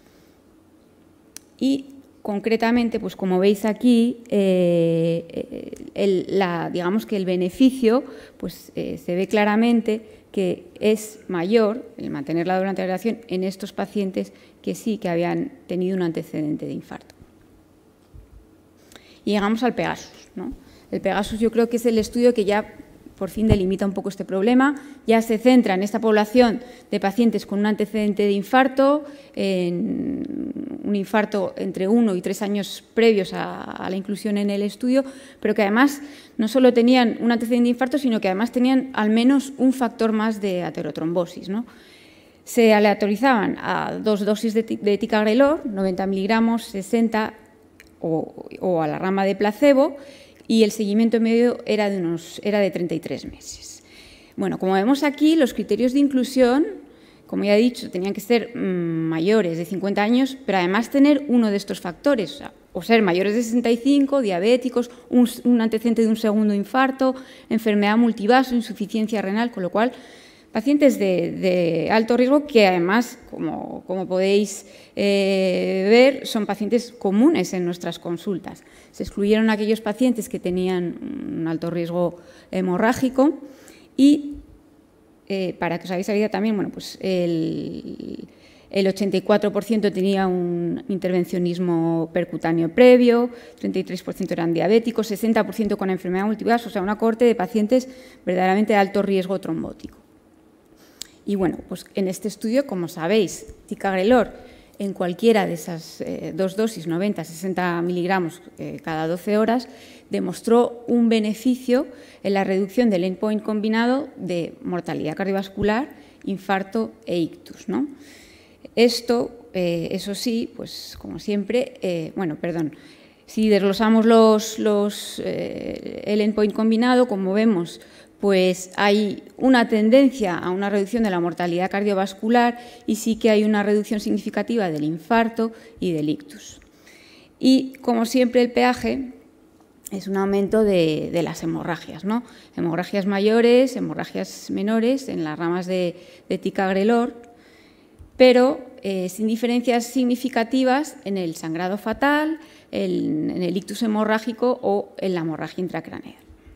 [SPEAKER 4] Y concretamente, pues como veis aquí, eh, el, la, digamos que el beneficio pues, eh, se ve claramente que es mayor el mantener la doble antiagregación en estos pacientes que sí que habían tenido un antecedente de infarto. Y llegamos al Pegasus, ¿no? El Pegasus yo creo que es el estudio que ya por fin delimita un poco este problema, ya se centra en esta población de pacientes con un antecedente de infarto, en un infarto entre uno y tres años previos a, a la inclusión en el estudio, pero que además no solo tenían un antecedente de infarto, sino que además tenían al menos un factor más de aterotrombosis, ¿no? Se aleatorizaban a dos dosis de, de ticagrelor, noventa miligramos, sesenta o, o a la rama de placebo, y el seguimiento medio era de, unos, era de treinta y tres meses. Bueno, como vemos aquí, los criterios de inclusión, como ya he dicho, tenían que ser mmm, mayores de cincuenta años, pero además tener uno de estos factores, o, sea, o ser mayores de sesenta y cinco, diabéticos, un, un antecedente de un segundo infarto, enfermedad multivaso, insuficiencia renal, con lo cual pacientes de, de alto riesgo que además, como, como podéis eh, ver, son pacientes comunes en nuestras consultas. Se excluyeron aquellos pacientes que tenían un alto riesgo hemorrágico y, eh, para que os hagáis la idea también, bueno, pues el, el ochenta y cuatro por ciento tenía un intervencionismo percutáneo previo, treinta y tres por ciento eran diabéticos, sesenta por ciento con enfermedad multivaso, o sea, una cohorte de pacientes verdaderamente de alto riesgo trombótico. Y bueno, pues en este estudio, como sabéis, ticagrelor en cualquiera de esas eh, dos dosis, noventa, sesenta miligramos eh, cada doce horas, demostró un beneficio en la reducción del endpoint combinado de mortalidad cardiovascular, infarto e ictus, ¿no? Esto, eh, eso sí, pues como siempre, eh, bueno, perdón, si desglosamos los, los, eh, el endpoint combinado, como vemos, pues hay una tendencia a una reducción de la mortalidad cardiovascular y sí que hay una reducción significativa del infarto y del ictus. Y, como siempre, el peaje es un aumento de, de las hemorragias, ¿no? Hemorragias mayores, hemorragias menores en las ramas de, de ticagrelor, pero eh, sin diferencias significativas en el sangrado fatal, el, en el ictus hemorrágico o en la hemorragia intracraneal.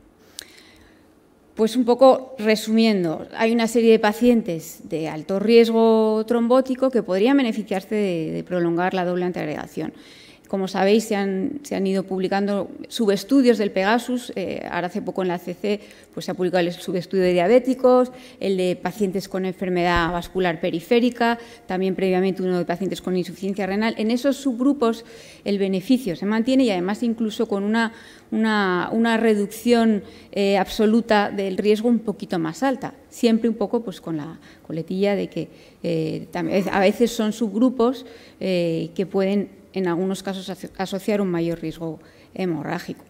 [SPEAKER 4] Pues un poco resumiendo, hay una serie de pacientes de alto riesgo trombótico que podrían beneficiarse de, de prolongar la doble antiagregación. Como sabéis, se han, se han ido publicando subestudios del Pegasus. Eh, ahora hace poco en la A C C pues, se ha publicado el subestudio de diabéticos, el de pacientes con enfermedad vascular periférica, también previamente uno de pacientes con insuficiencia renal. En esos subgrupos el beneficio se mantiene y además incluso con una, una, una reducción eh, absoluta del riesgo un poquito más alta. Siempre un poco pues, con la coletilla de que eh, también, a veces son subgrupos eh, que pueden en algunos casos asociar un mayor riesgo hemorrágico.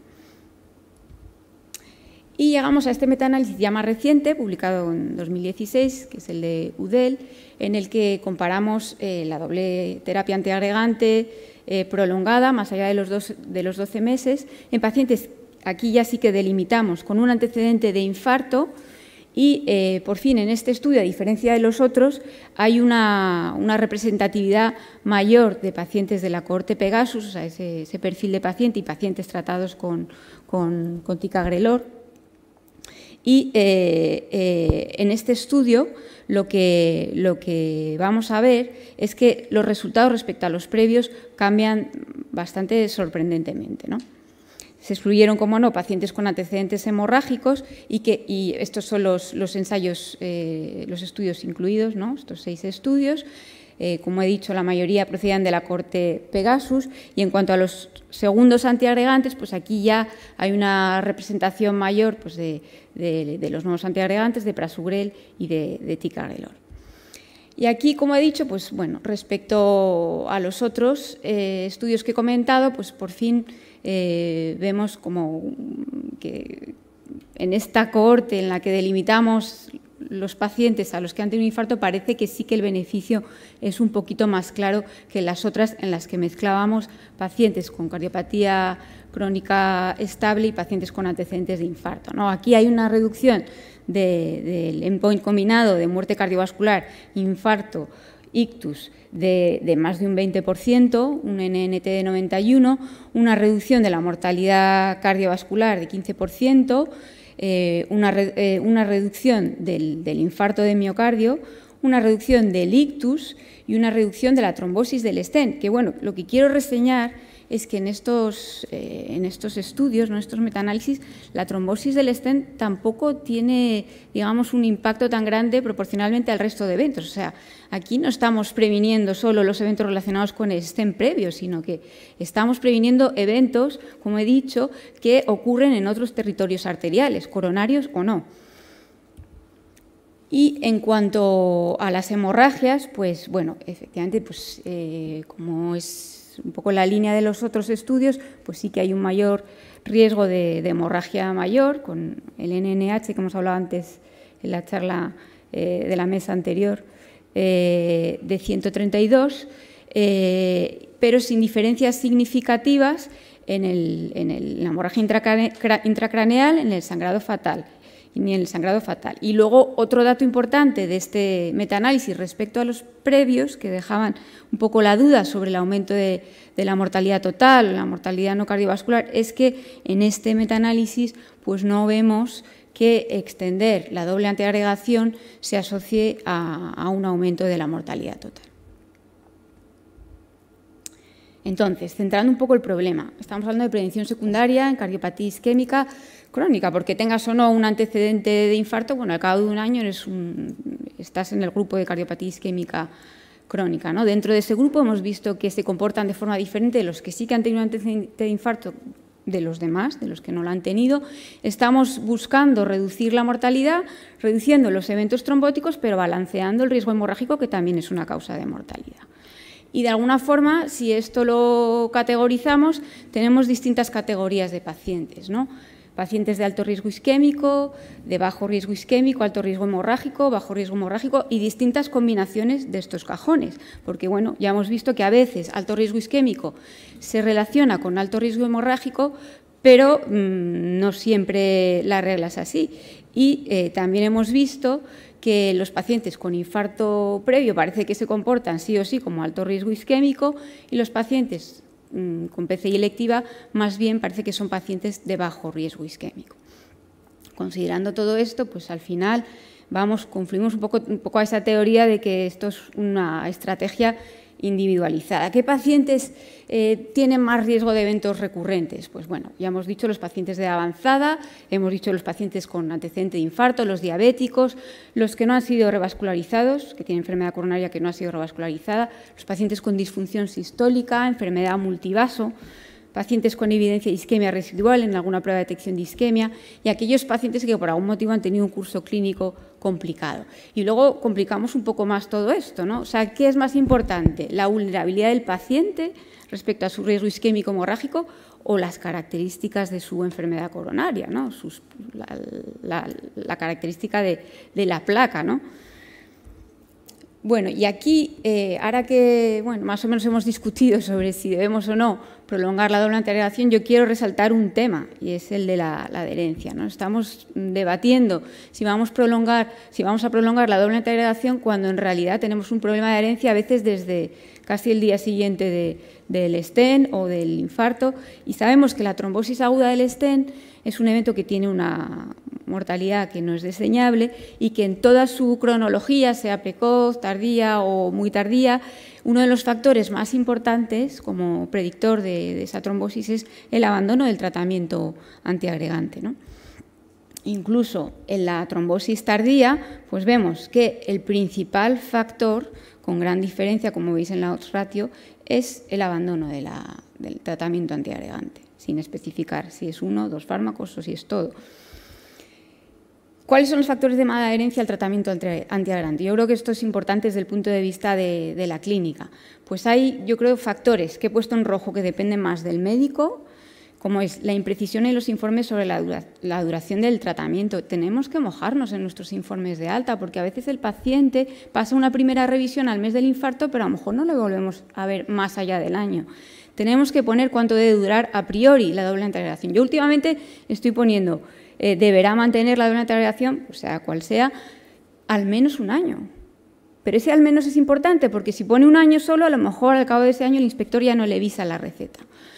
[SPEAKER 4] Y llegamos a este metaanálisis ya más reciente, publicado en dos mil dieciséis, que es el de U D E L, en el que comparamos eh, la doble terapia antiagregante eh, prolongada, más allá de los, dos, de los doce meses, en pacientes, aquí ya sí que delimitamos, con un antecedente de infarto Y, eh, por fin, en este estudio, a diferencia de los otros, hay una, una representatividad mayor de pacientes de la cohorte Pegasus, o sea, ese, ese perfil de paciente y pacientes tratados con, con, con ticagrelor. Y eh, eh, en este estudio lo que, lo que vamos a ver es que los resultados respecto a los previos cambian bastante sorprendentemente, ¿no? Se excluyeron, como no, pacientes con antecedentes hemorrágicos y, que, y estos son los, los ensayos, eh, los estudios incluidos, ¿no? Estos seis estudios. Eh, como he dicho, la mayoría procedían de la cohorte Pegasus y en cuanto a los segundos antiagregantes, pues aquí ya hay una representación mayor pues de, de, de los nuevos antiagregantes, de prasugrel y de, de ticagrelor. Y aquí, como he dicho, pues bueno, respecto a los otros eh, estudios que he comentado, pues por fin eh, vemos como que en esta cohorte en la que delimitamos los pacientes a los que han tenido un infarto, parece que sí que el beneficio es un poquito más claro que en las otras en las que mezclábamos pacientes con cardiopatía crónica estable y pacientes con antecedentes de infarto, ¿no? Aquí hay una reducción de, del endpoint combinado de muerte cardiovascular, infarto, ictus de, de más de un veinte por ciento, un N N T de noventa y uno, una reducción de la mortalidad cardiovascular de quince por ciento, eh, una, eh, una reducción del, del infarto de miocardio, una reducción del ictus y una reducción de la trombosis del stent, que bueno, lo que quiero reseñar es que en estos, eh, en estos estudios, en estos metaanálisis, la trombosis del stent tampoco tiene, digamos, un impacto tan grande proporcionalmente al resto de eventos. O sea, aquí no estamos previniendo solo los eventos relacionados con el stent previo, sino que estamos previniendo eventos, como he dicho, que ocurren en otros territorios arteriales, coronarios o no. Y en cuanto a las hemorragias, pues bueno, efectivamente, pues eh, como es un poco la línea de los otros estudios, pues sí que hay un mayor riesgo de, de hemorragia mayor, con el N N H que hemos hablado antes en la charla eh, de la mesa anterior, eh, de ciento treinta y dos, eh, pero sin diferencias significativas en, el, en el, la hemorragia intracraneal, en el sangrado fatal. Ni en el sangrado fatal. Y luego otro dato importante de este metaanálisis respecto a los previos, que dejaban un poco la duda sobre el aumento de, de la mortalidad total, la mortalidad no cardiovascular, es que en este metaanálisis pues no vemos que extender la doble antiagregación se asocie a, a un aumento de la mortalidad total. Entonces, centrando un poco el problema, estamos hablando de prevención secundaria en cardiopatía isquémica crónica, porque tengas o no un antecedente de infarto, bueno, al cabo de un año eres un, estás en el grupo de cardiopatía isquémica crónica, ¿no? Dentro de ese grupo hemos visto que se comportan de forma diferente de los que sí que han tenido un antecedente de infarto de los demás, de los que no lo han tenido. Estamos buscando reducir la mortalidad, reduciendo los eventos trombóticos, pero balanceando el riesgo hemorrágico, que también es una causa de mortalidad. Y de alguna forma, si esto lo categorizamos, tenemos distintas categorías de pacientes, ¿no? Pacientes de alto riesgo isquémico, de bajo riesgo isquémico, alto riesgo hemorrágico, bajo riesgo hemorrágico y distintas combinaciones de estos cajones. Porque, bueno, ya hemos visto que a veces alto riesgo isquémico se relaciona con alto riesgo hemorrágico, pero mmm, no siempre la regla es así. Y eh, también hemos visto que los pacientes con infarto previo parece que se comportan sí o sí como alto riesgo isquémico y los pacientes mmm, con P C I electiva más bien parece que son pacientes de bajo riesgo isquémico. Considerando todo esto, pues al final vamos, confluimos un poco, un poco a esa teoría de que esto es una estrategia individualizada. ¿Qué pacientes eh, tienen más riesgo de eventos recurrentes? Pues bueno, ya hemos dicho los pacientes de avanzada, hemos dicho los pacientes con antecedente de infarto, los diabéticos, los que no han sido revascularizados, que tienen enfermedad coronaria que no ha sido revascularizada, los pacientes con disfunción sistólica, enfermedad multivaso, pacientes con evidencia de isquemia residual en alguna prueba de detección de isquemia y aquellos pacientes que por algún motivo han tenido un curso clínico complicado. Y luego complicamos un poco más todo esto, ¿no? O sea, ¿qué es más importante? ¿La vulnerabilidad del paciente respecto a su riesgo isquémico hemorrágico o las características de su enfermedad coronaria, ¿no? Sus, la, la, la característica de, de la placa, ¿no? Bueno, y aquí, eh, ahora que bueno, más o menos hemos discutido sobre si debemos o no prolongar la doble antiagregación, yo quiero resaltar un tema, y es el de la, la adherencia, ¿no? Estamos debatiendo si vamos, prolongar, si vamos a prolongar la doble antiagregación cuando en realidad tenemos un problema de adherencia a veces desde casi el día siguiente de, del stent o del infarto, y sabemos que la trombosis aguda del stent es un evento que tiene una mortalidad que no es desdeñable y que en toda su cronología, sea precoz, tardía o muy tardía, uno de los factores más importantes como predictor de, de esa trombosis es el abandono del tratamiento antiagregante, ¿no? Incluso en la trombosis tardía, pues vemos que el principal factor, con gran diferencia, como veis en la odds ratio, es el abandono de la, del tratamiento antiagregante, sin especificar si es uno, dos fármacos o si es todo. ¿Cuáles son los factores de mala adherencia al tratamiento antiagregante? Yo creo que esto es importante desde el punto de vista de, de la clínica. Pues hay, yo creo, factores que he puesto en rojo que dependen más del médico, como es la imprecisión en los informes sobre la, dura, la duración del tratamiento. Tenemos que mojarnos en nuestros informes de alta, porque a veces el paciente pasa una primera revisión al mes del infarto, pero a lo mejor no lo volvemos a ver más allá del año. Tenemos que poner cuánto debe durar a priori la doble antiagregación. Yo últimamente estoy poniendo eh, deberá mantener la doble antiagregación, o sea, cual sea, al menos un año. Pero ese al menos es importante, porque si pone un año solo, a lo mejor al cabo de ese año el inspector ya no le visa la receta.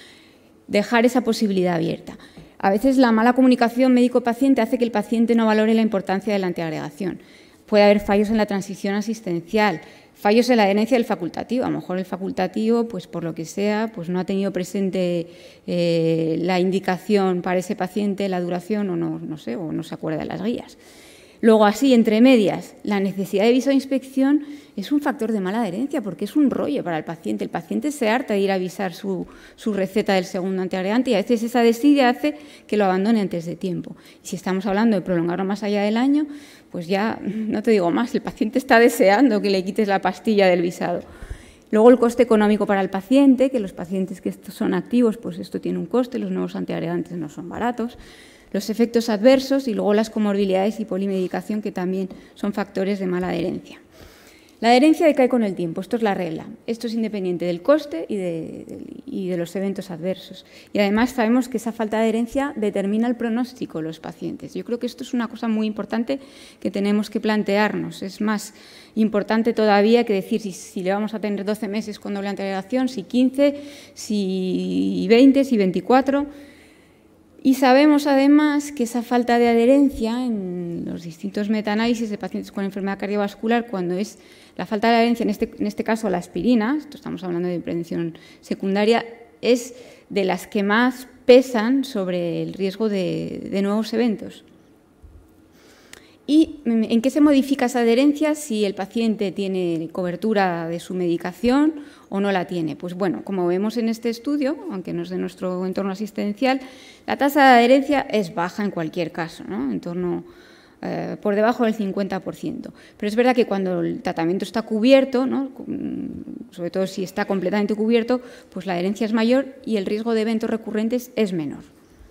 [SPEAKER 4] Dejar esa posibilidad abierta. A veces la mala comunicación médico-paciente hace que el paciente no valore la importancia de la antiagregación. Puede haber fallos en la transición asistencial, fallos en la adherencia del facultativo. A lo mejor el facultativo, pues por lo que sea, pues no ha tenido presente eh, la indicación para ese paciente, la duración, o no, no sé, o no se acuerda de las guías. Luego, así, entre medias, la necesidad de viso de inspección es un factor de mala adherencia porque es un rollo para el paciente. El paciente se harta de ir a avisar su, su receta del segundo antiagregante y a veces esa desidia hace que lo abandone antes de tiempo. Y si estamos hablando de prolongarlo más allá del año, pues ya no te digo más, el paciente está deseando que le quites la pastilla del visado. Luego el coste económico para el paciente, que los pacientes que son activos, pues esto tiene un coste, los nuevos antiagregantes no son baratos. Los efectos adversos y luego las comorbilidades y polimedicación, que también son factores de mala adherencia. La adherencia decae con el tiempo, esto es la regla. Esto es independiente del coste y de, de, y de los eventos adversos. Y además sabemos que esa falta de adherencia determina el pronóstico de los pacientes. Yo creo que esto es una cosa muy importante que tenemos que plantearnos. Es más importante todavía que decir si, si le vamos a tener doce meses con doble antiagregación, si quince, si veinte, si veinticuatro... Y sabemos, además, que esa falta de adherencia en los distintos metaanálisis de pacientes con enfermedad cardiovascular, cuando es la falta de adherencia, en este, en este caso la aspirina, esto estamos hablando de prevención secundaria, es de las que más pesan sobre el riesgo de, de nuevos eventos. ¿Y en qué se modifica esa adherencia si el paciente tiene cobertura de su medicación o no la tiene? Pues bueno, como vemos en este estudio, aunque no es de nuestro entorno asistencial, la tasa de adherencia es baja en cualquier caso, ¿no? En torno, eh, por debajo del cincuenta por ciento. Pero es verdad que cuando el tratamiento está cubierto, ¿no? Sobre todo si está completamente cubierto, pues la adherencia es mayor y el riesgo de eventos recurrentes es menor.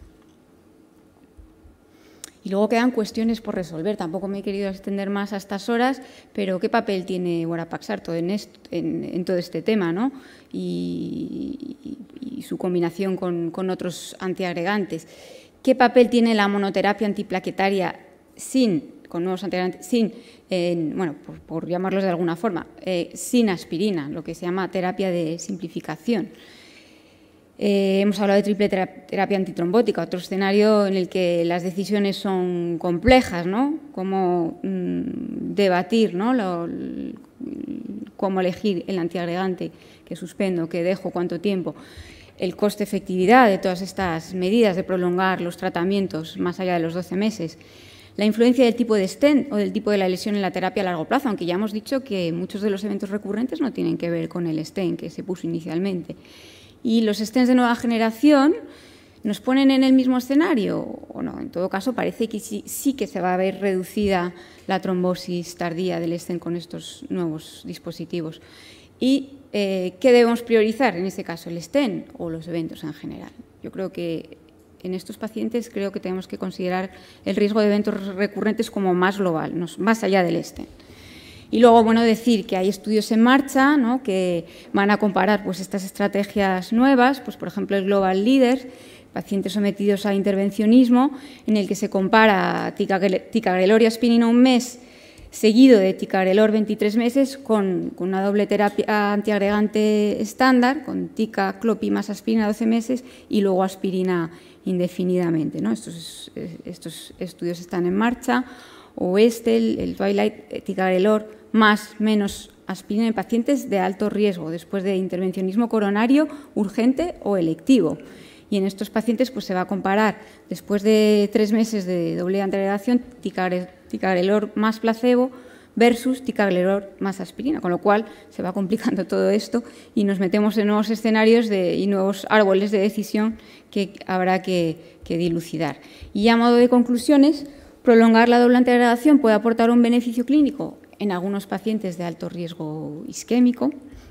[SPEAKER 4] Y luego quedan cuestiones por resolver. Tampoco me he querido extender más a estas horas, pero ¿qué papel tiene Vorapaxar en, esto, en, en todo este tema, ¿no? y, y, y su combinación con, con otros antiagregantes? ¿Qué papel tiene la monoterapia antiplaquetaria sin, con nuevos antiagregantes, sin, eh, bueno, por, por llamarlos de alguna forma, eh, sin aspirina, lo que se llama terapia de simplificación? Eh, hemos hablado de triple terapia antitrombótica, otro escenario en el que las decisiones son complejas, ¿no? Cómo mmm, debatir, ¿no? Lo, cómo elegir el antiagregante que suspendo, que dejo, cuánto tiempo, el coste-efectividad de todas estas medidas de prolongar los tratamientos más allá de los doce meses, la influencia del tipo de stent o del tipo de la lesión en la terapia a largo plazo, aunque ya hemos dicho que muchos de los eventos recurrentes no tienen que ver con el stent que se puso inicialmente. ¿Y los stents de nueva generación nos ponen en el mismo escenario o no? En todo caso, parece que sí, sí que se va a ver reducida la trombosis tardía del stent con estos nuevos dispositivos. ¿Y eh, qué debemos priorizar en este caso, el stent o los eventos en general? Yo creo que en estos pacientes creo que tenemos que considerar el riesgo de eventos recurrentes como más global, más allá del stent. Y luego, bueno, decir que hay estudios en marcha, ¿no?, que van a comparar pues, estas estrategias nuevas, pues, por ejemplo, el Global Leader, pacientes sometidos a intervencionismo, en el que se compara ticagrelor y aspirina un mes seguido de ticagrelor veintitrés meses con, con una doble terapia antiagregante estándar, con tica, clopi más aspirina doce meses y luego aspirina indefinidamente, ¿no? Estos, estos estudios están en marcha. O este, el, el Twilight, ticagrelor más menos aspirina en pacientes de alto riesgo después de intervencionismo coronario urgente o electivo. Y en estos pacientes pues, se va a comparar, después de tres meses de doble antiagregación, ticagrelor más placebo versus ticagrelor más aspirina, con lo cual se va complicando todo esto y nos metemos en nuevos escenarios de, y nuevos árboles de decisión que habrá que, que dilucidar. Y a modo de conclusiones, prolongar la doble antiagregación puede aportar un beneficio clínico en algunos pacientes de alto riesgo isquémico.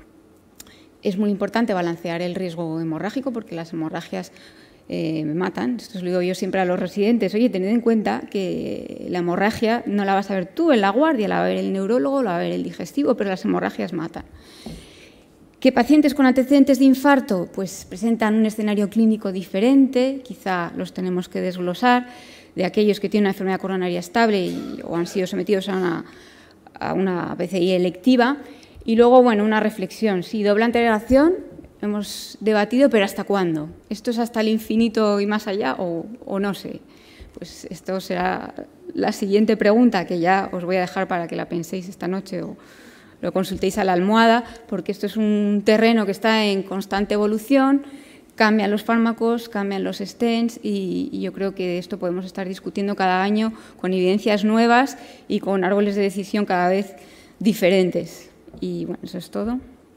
[SPEAKER 4] Es muy importante balancear el riesgo hemorrágico porque las hemorragias eh, matan. Esto os lo digo yo siempre a los residentes. Oye, tened en cuenta que la hemorragia no la vas a ver tú en la guardia, la va a ver el neurólogo, la va a ver el digestivo, pero las hemorragias matan. ¿Que pacientes con antecedentes de infarto pues, presentan un escenario clínico diferente? Quizá los tenemos que desglosar. De aquellos que tienen una enfermedad coronaria estable y, o han sido sometidos a una, a una P C I electiva. Y luego, bueno, una reflexión. Sí, doble antiagregación hemos debatido, pero ¿hasta cuándo? ¿Esto es hasta el infinito y más allá o, o no sé? Pues esto será la siguiente pregunta que ya os voy a dejar para que la penséis esta noche o lo consultéis a la almohada, porque esto es un terreno que está en constante evolución. Cambian los fármacos, cambian los stents y, y yo creo que de esto podemos estar discutiendo cada año con evidencias nuevas y con árboles de decisión cada vez diferentes. Y bueno, eso es todo.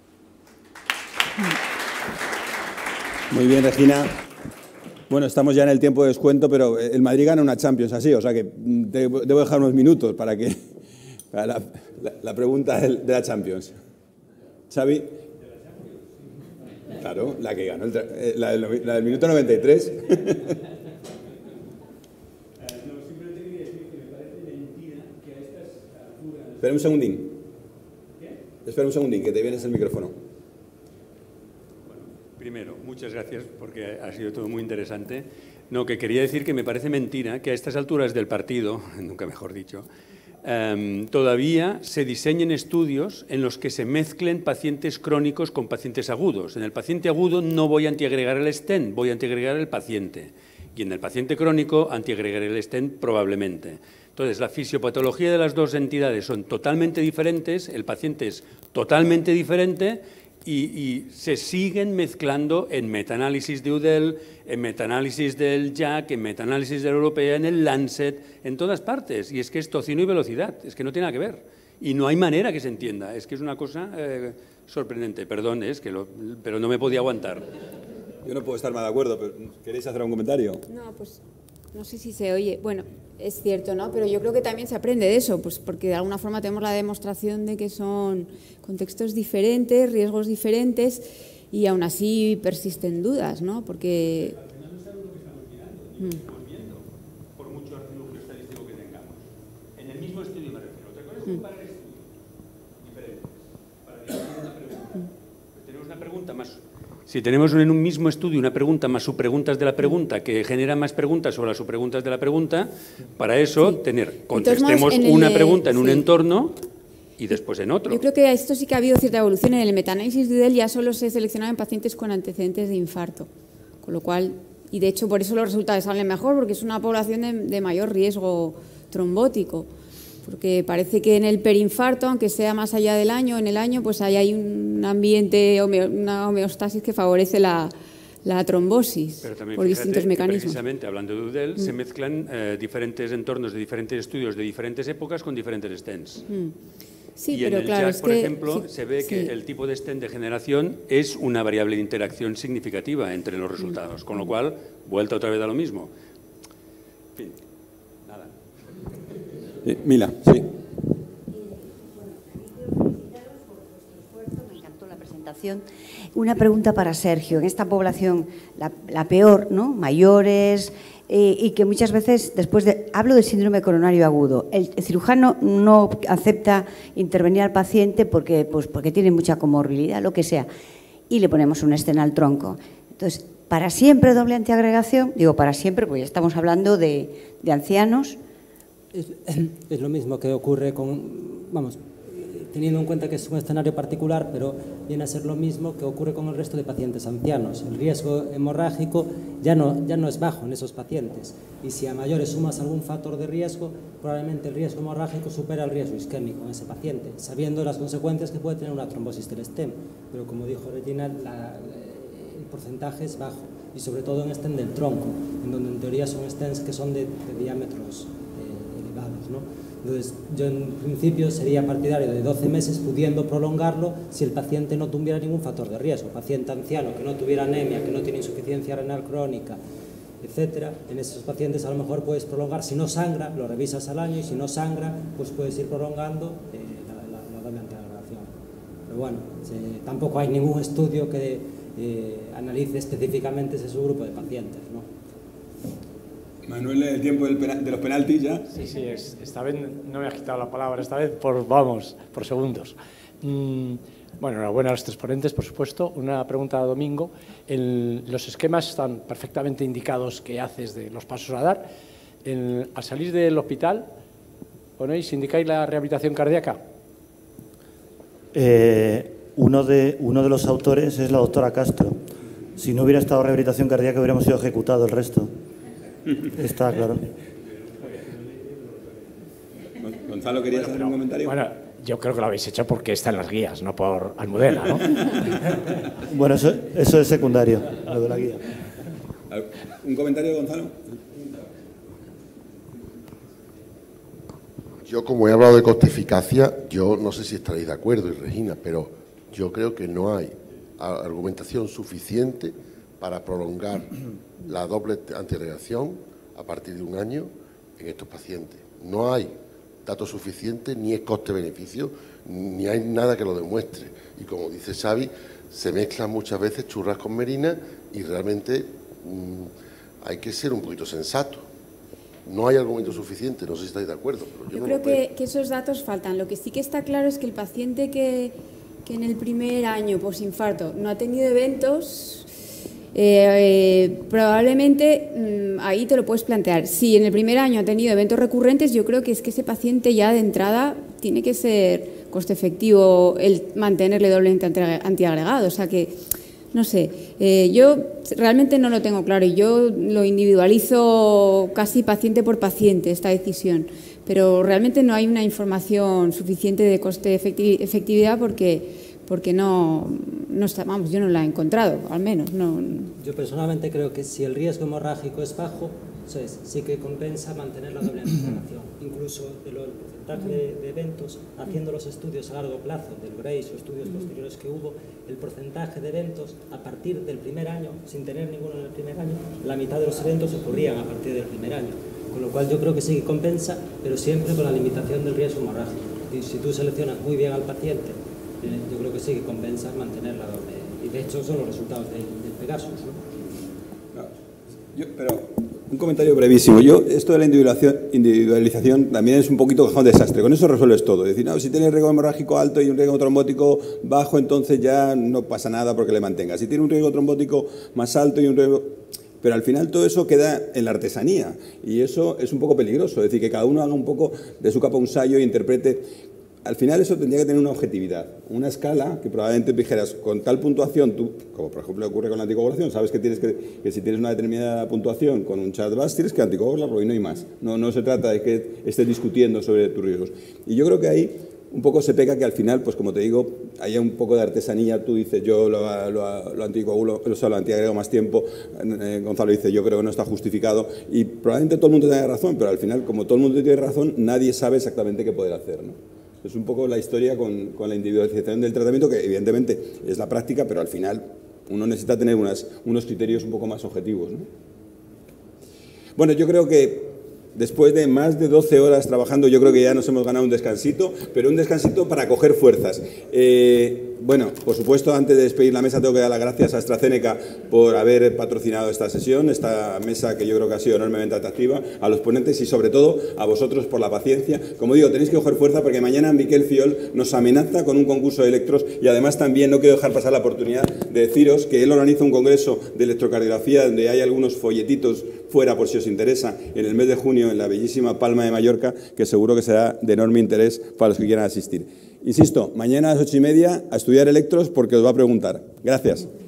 [SPEAKER 1] Muy bien, Regina. Bueno, estamos ya en el tiempo de descuento, pero el Madrid gana una Champions así, o sea que debo dejar unos minutos para que para la, la, la pregunta de la Champions. Xavi. Claro, la que ganó, el, la, del, la del minuto noventa y tres.
[SPEAKER 5] No, simplemente quería decir que me parece mentira que a estas alturas...
[SPEAKER 1] Espera un segundín.
[SPEAKER 5] ¿Qué?
[SPEAKER 1] Espera un segundín, que te vienes el micrófono.
[SPEAKER 5] Bueno, primero, muchas gracias porque ha sido todo muy interesante. No, que quería decir que me parece mentira que a estas alturas del partido, nunca mejor dicho, Um, todavía se diseñen estudios en los que se mezclen pacientes crónicos con pacientes agudos. En el paciente agudo no voy a antiagregar el stent, voy a antiagregar el paciente. Y en el paciente crónico antiagregaré el stent probablemente. Entonces, la fisiopatología de las dos entidades son totalmente diferentes, el paciente es totalmente diferente y, y se siguen mezclando en metaanálisis de U D E L, en metaanálisis del J A C, en metaanálisis de la Europea, en el Lancet, en todas partes. Y es que es tocino y velocidad, es que no tiene nada que ver. Y no hay manera que se entienda, es que es una cosa eh, sorprendente. Perdón, es que lo, pero no me podía aguantar.
[SPEAKER 1] Yo no puedo estar más de acuerdo, pero ¿queréis hacer un comentario?
[SPEAKER 4] No, pues no sé si se oye. Bueno, es cierto, ¿no? Pero yo creo que también se aprende de eso, pues porque de alguna forma tenemos la demostración de que son contextos diferentes, riesgos diferentes y aún así persisten dudas, ¿no? Porque...
[SPEAKER 5] Al final no sabemos lo que estamos mirando, ni lo estamos viendo, por mucho artilugio estadístico que tengamos. En el mismo estudio me refiero. Otra cosa es comparar estudios diferentes. Para discutir una pregunta. Pues tenemos una pregunta más... Si tenemos en un mismo estudio una pregunta más subpreguntas de la pregunta que genera más preguntas sobre las subpreguntas de la pregunta, para eso sí. tener, contestemos una pregunta en sí. un entorno y después en otro.
[SPEAKER 4] Yo creo que esto sí que ha habido cierta evolución. En el metaanálisis de U D E L ya solo se seleccionaba en pacientes con antecedentes de infarto, con lo cual, y de hecho por eso los resultados salen mejor, porque es una población de, de mayor riesgo trombótico. Porque parece que en el perinfarto, aunque sea más allá del año, en el año, pues ahí hay un ambiente, una homeostasis que favorece la, la trombosis
[SPEAKER 5] Pero también
[SPEAKER 4] por
[SPEAKER 5] fíjate
[SPEAKER 4] distintos
[SPEAKER 5] que
[SPEAKER 4] mecanismos.
[SPEAKER 5] Precisamente, hablando de U D E L, mm. se mezclan eh, diferentes entornos de diferentes estudios de diferentes épocas con diferentes stents. Mm.
[SPEAKER 4] Sí,
[SPEAKER 5] y
[SPEAKER 4] pero
[SPEAKER 5] en el
[SPEAKER 4] claro,
[SPEAKER 5] J A C,
[SPEAKER 4] es
[SPEAKER 5] por
[SPEAKER 4] que,
[SPEAKER 5] ejemplo,
[SPEAKER 4] sí,
[SPEAKER 5] se ve
[SPEAKER 4] sí.
[SPEAKER 5] que el tipo de stent de generación es una variable de interacción significativa entre los resultados, con lo cual, vuelta otra vez a lo mismo. En fin, nada.
[SPEAKER 1] Eh, Mila, sí.
[SPEAKER 6] Me encantó la presentación. presentación. Una pregunta para Sergio. En esta población, la, la peor, ¿no? Mayores, eh, y que muchas veces, después de... Hablo del síndrome coronario agudo. El, el cirujano no acepta intervenir al paciente porque, pues, porque tiene mucha comorbilidad, lo que sea, y le ponemos una escena al tronco. Entonces, ¿para siempre doble antiagregación? Digo, para siempre, porque ya estamos hablando de, de ancianos.
[SPEAKER 3] Es, es lo mismo que ocurre con, vamos, teniendo en cuenta que es un escenario particular, pero viene a ser lo mismo que ocurre con el resto de pacientes ancianos. El riesgo hemorrágico ya no, ya no es bajo en esos pacientes. Y si a mayores sumas algún factor de riesgo, probablemente el riesgo hemorrágico supera el riesgo isquémico en ese paciente, sabiendo las consecuencias que puede tener una trombosis del stem. Pero como dijo Regina, la, el porcentaje es bajo, y sobre todo en stem del tronco, en donde en teoría son stems que son de, de diámetros eh, elevados, ¿no? Entonces, yo en principio sería partidario de doce meses, pudiendo prolongarlo si el paciente no tuviera ningún factor de riesgo. Paciente anciano que no tuviera anemia, que no tiene insuficiencia renal crónica, etcétera. En esos pacientes a lo mejor puedes prolongar, si no sangra, lo revisas al año, y si no sangra, pues puedes ir prolongando eh, la, la, la doble antiagregación. Pero bueno, se, tampoco hay ningún estudio que eh, analice específicamente ese subgrupo de pacientes, ¿no?
[SPEAKER 1] Manuel, el tiempo del penal, de los penaltis ya.
[SPEAKER 7] Sí, sí, es, esta vez no me has quitado la palabra, esta vez por, vamos, por segundos. Mm, bueno, enhorabuena a los tres ponentes, por supuesto. Una pregunta a Domingo. El, los esquemas están perfectamente indicados que haces de los pasos a dar. El, al salir del hospital, ¿ponéis, indicáis la rehabilitación cardíaca?
[SPEAKER 2] Eh, uno, de, uno de los autores es la doctora Castro. Si no hubiera estado rehabilitación cardíaca, hubiéramos sido ejecutados el resto. Está claro.
[SPEAKER 1] Gonzalo, ¿querías hacer un comentario?
[SPEAKER 7] Bueno, yo creo que lo habéis hecho porque está en las guías, no por Almudena, ¿no?
[SPEAKER 2] Bueno, eso, eso es secundario, lo de la guía.
[SPEAKER 1] ¿Un comentario, Gonzalo?
[SPEAKER 8] Yo, como he hablado de coste-eficacia, yo no sé si estaréis de acuerdo, y Regina, pero yo creo que no hay argumentación suficiente para prolongar la doble antiagregación a partir de un año en estos pacientes. No hay datos suficientes, ni es coste-beneficio, ni hay nada que lo demuestre. Y como dice Xavi, se mezclan muchas veces churras con merinas y realmente mmm, hay que ser un poquito sensato. No hay argumento suficiente, no sé si estáis de acuerdo. Pero yo
[SPEAKER 4] yo
[SPEAKER 8] no
[SPEAKER 4] creo
[SPEAKER 8] lo
[SPEAKER 4] que, que esos datos faltan. Lo que sí que está claro es que el paciente que, que en el primer año posinfarto no ha tenido eventos, Eh, eh, probablemente mmm, ahí te lo puedes plantear. Si en el primer año ha tenido eventos recurrentes, yo creo que es que ese paciente ya de entrada tiene que ser coste efectivo el mantenerle doblemente antiagregado. O sea que, no sé, eh, yo realmente no lo tengo claro y yo lo individualizo casi paciente por paciente esta decisión. Pero realmente no hay una información suficiente de coste efectividad porque... porque no, no está, vamos, yo no la he encontrado, al menos. No.
[SPEAKER 3] Yo personalmente creo que si el riesgo hemorrágico es bajo, eso es, sí que compensa mantener la doble antiagregación. Incluso el porcentaje de, de eventos, haciendo los estudios a largo plazo del GRACE o estudios posteriores que hubo, el porcentaje de eventos a partir del primer año, sin tener ninguno en el primer año, la mitad de los eventos ocurrían a partir del primer año. Con lo cual yo creo que sí que compensa, pero siempre con la limitación del riesgo hemorrágico. Y si tú seleccionas muy bien al paciente, yo creo que sí que compensa mantener la doble. Y de hecho son los resultados del de Pegasus, ¿no?
[SPEAKER 1] No, yo, pero un comentario brevísimo. Yo, esto de la individualización, individualización también es un poquito un desastre. Con eso resuelves todo. Es decir, no, si tienes riesgo hemorrágico alto y un riesgo trombótico bajo, entonces ya no pasa nada porque le mantengas. Si tiene un riesgo trombótico más alto y un riesgo... Pero al final todo eso queda en la artesanía y eso es un poco peligroso. Es decir, que cada uno haga un poco de su capa un sallo e interprete... Al final eso tendría que tener una objetividad, una escala que probablemente dijeras, con tal puntuación, tú, como por ejemplo ocurre con la anticoagulación, sabes que tienes que, que si tienes una determinada puntuación con un Charles tienes que anticoagularlo y no hay más. No, no se trata de que estés discutiendo sobre tus riesgos. Y yo creo que ahí un poco se peca que al final, pues como te digo, haya un poco de artesanía. Tú dices, yo lo, lo, lo anticoagulo, o sea, lo antiagrego más tiempo. Eh, Gonzalo dice, yo creo que no está justificado. Y probablemente todo el mundo tenga razón, pero al final, como todo el mundo tiene razón, nadie sabe exactamente qué poder hacer, ¿no? Es un poco la historia con, con la individualización del tratamiento, que evidentemente es la práctica, pero al final uno necesita tener unas, unos criterios un poco más objetivos, ¿no? Bueno, yo creo que después de más de doce horas trabajando, yo creo que ya nos hemos ganado un descansito, pero un descansito para coger fuerzas. Eh, bueno, por supuesto, antes de despedir la mesa tengo que dar las gracias a AstraZeneca por haber patrocinado esta sesión, esta mesa que yo creo que ha sido enormemente atractiva, a los ponentes y sobre todo a vosotros por la paciencia. Como digo, tenéis que coger fuerza porque mañana Miquel Fiol nos amenaza con un concurso de electros y además también no quiero dejar pasar la oportunidad de deciros que él organiza un congreso de electrocardiografía donde hay algunos folletitos fuera por si os interesa en el mes de junio en la bellísima Palma de Mallorca, que seguro que será de enorme interés para los que quieran asistir. Insisto, mañana a las ocho y media a estudiar electros porque os va a preguntar. Gracias.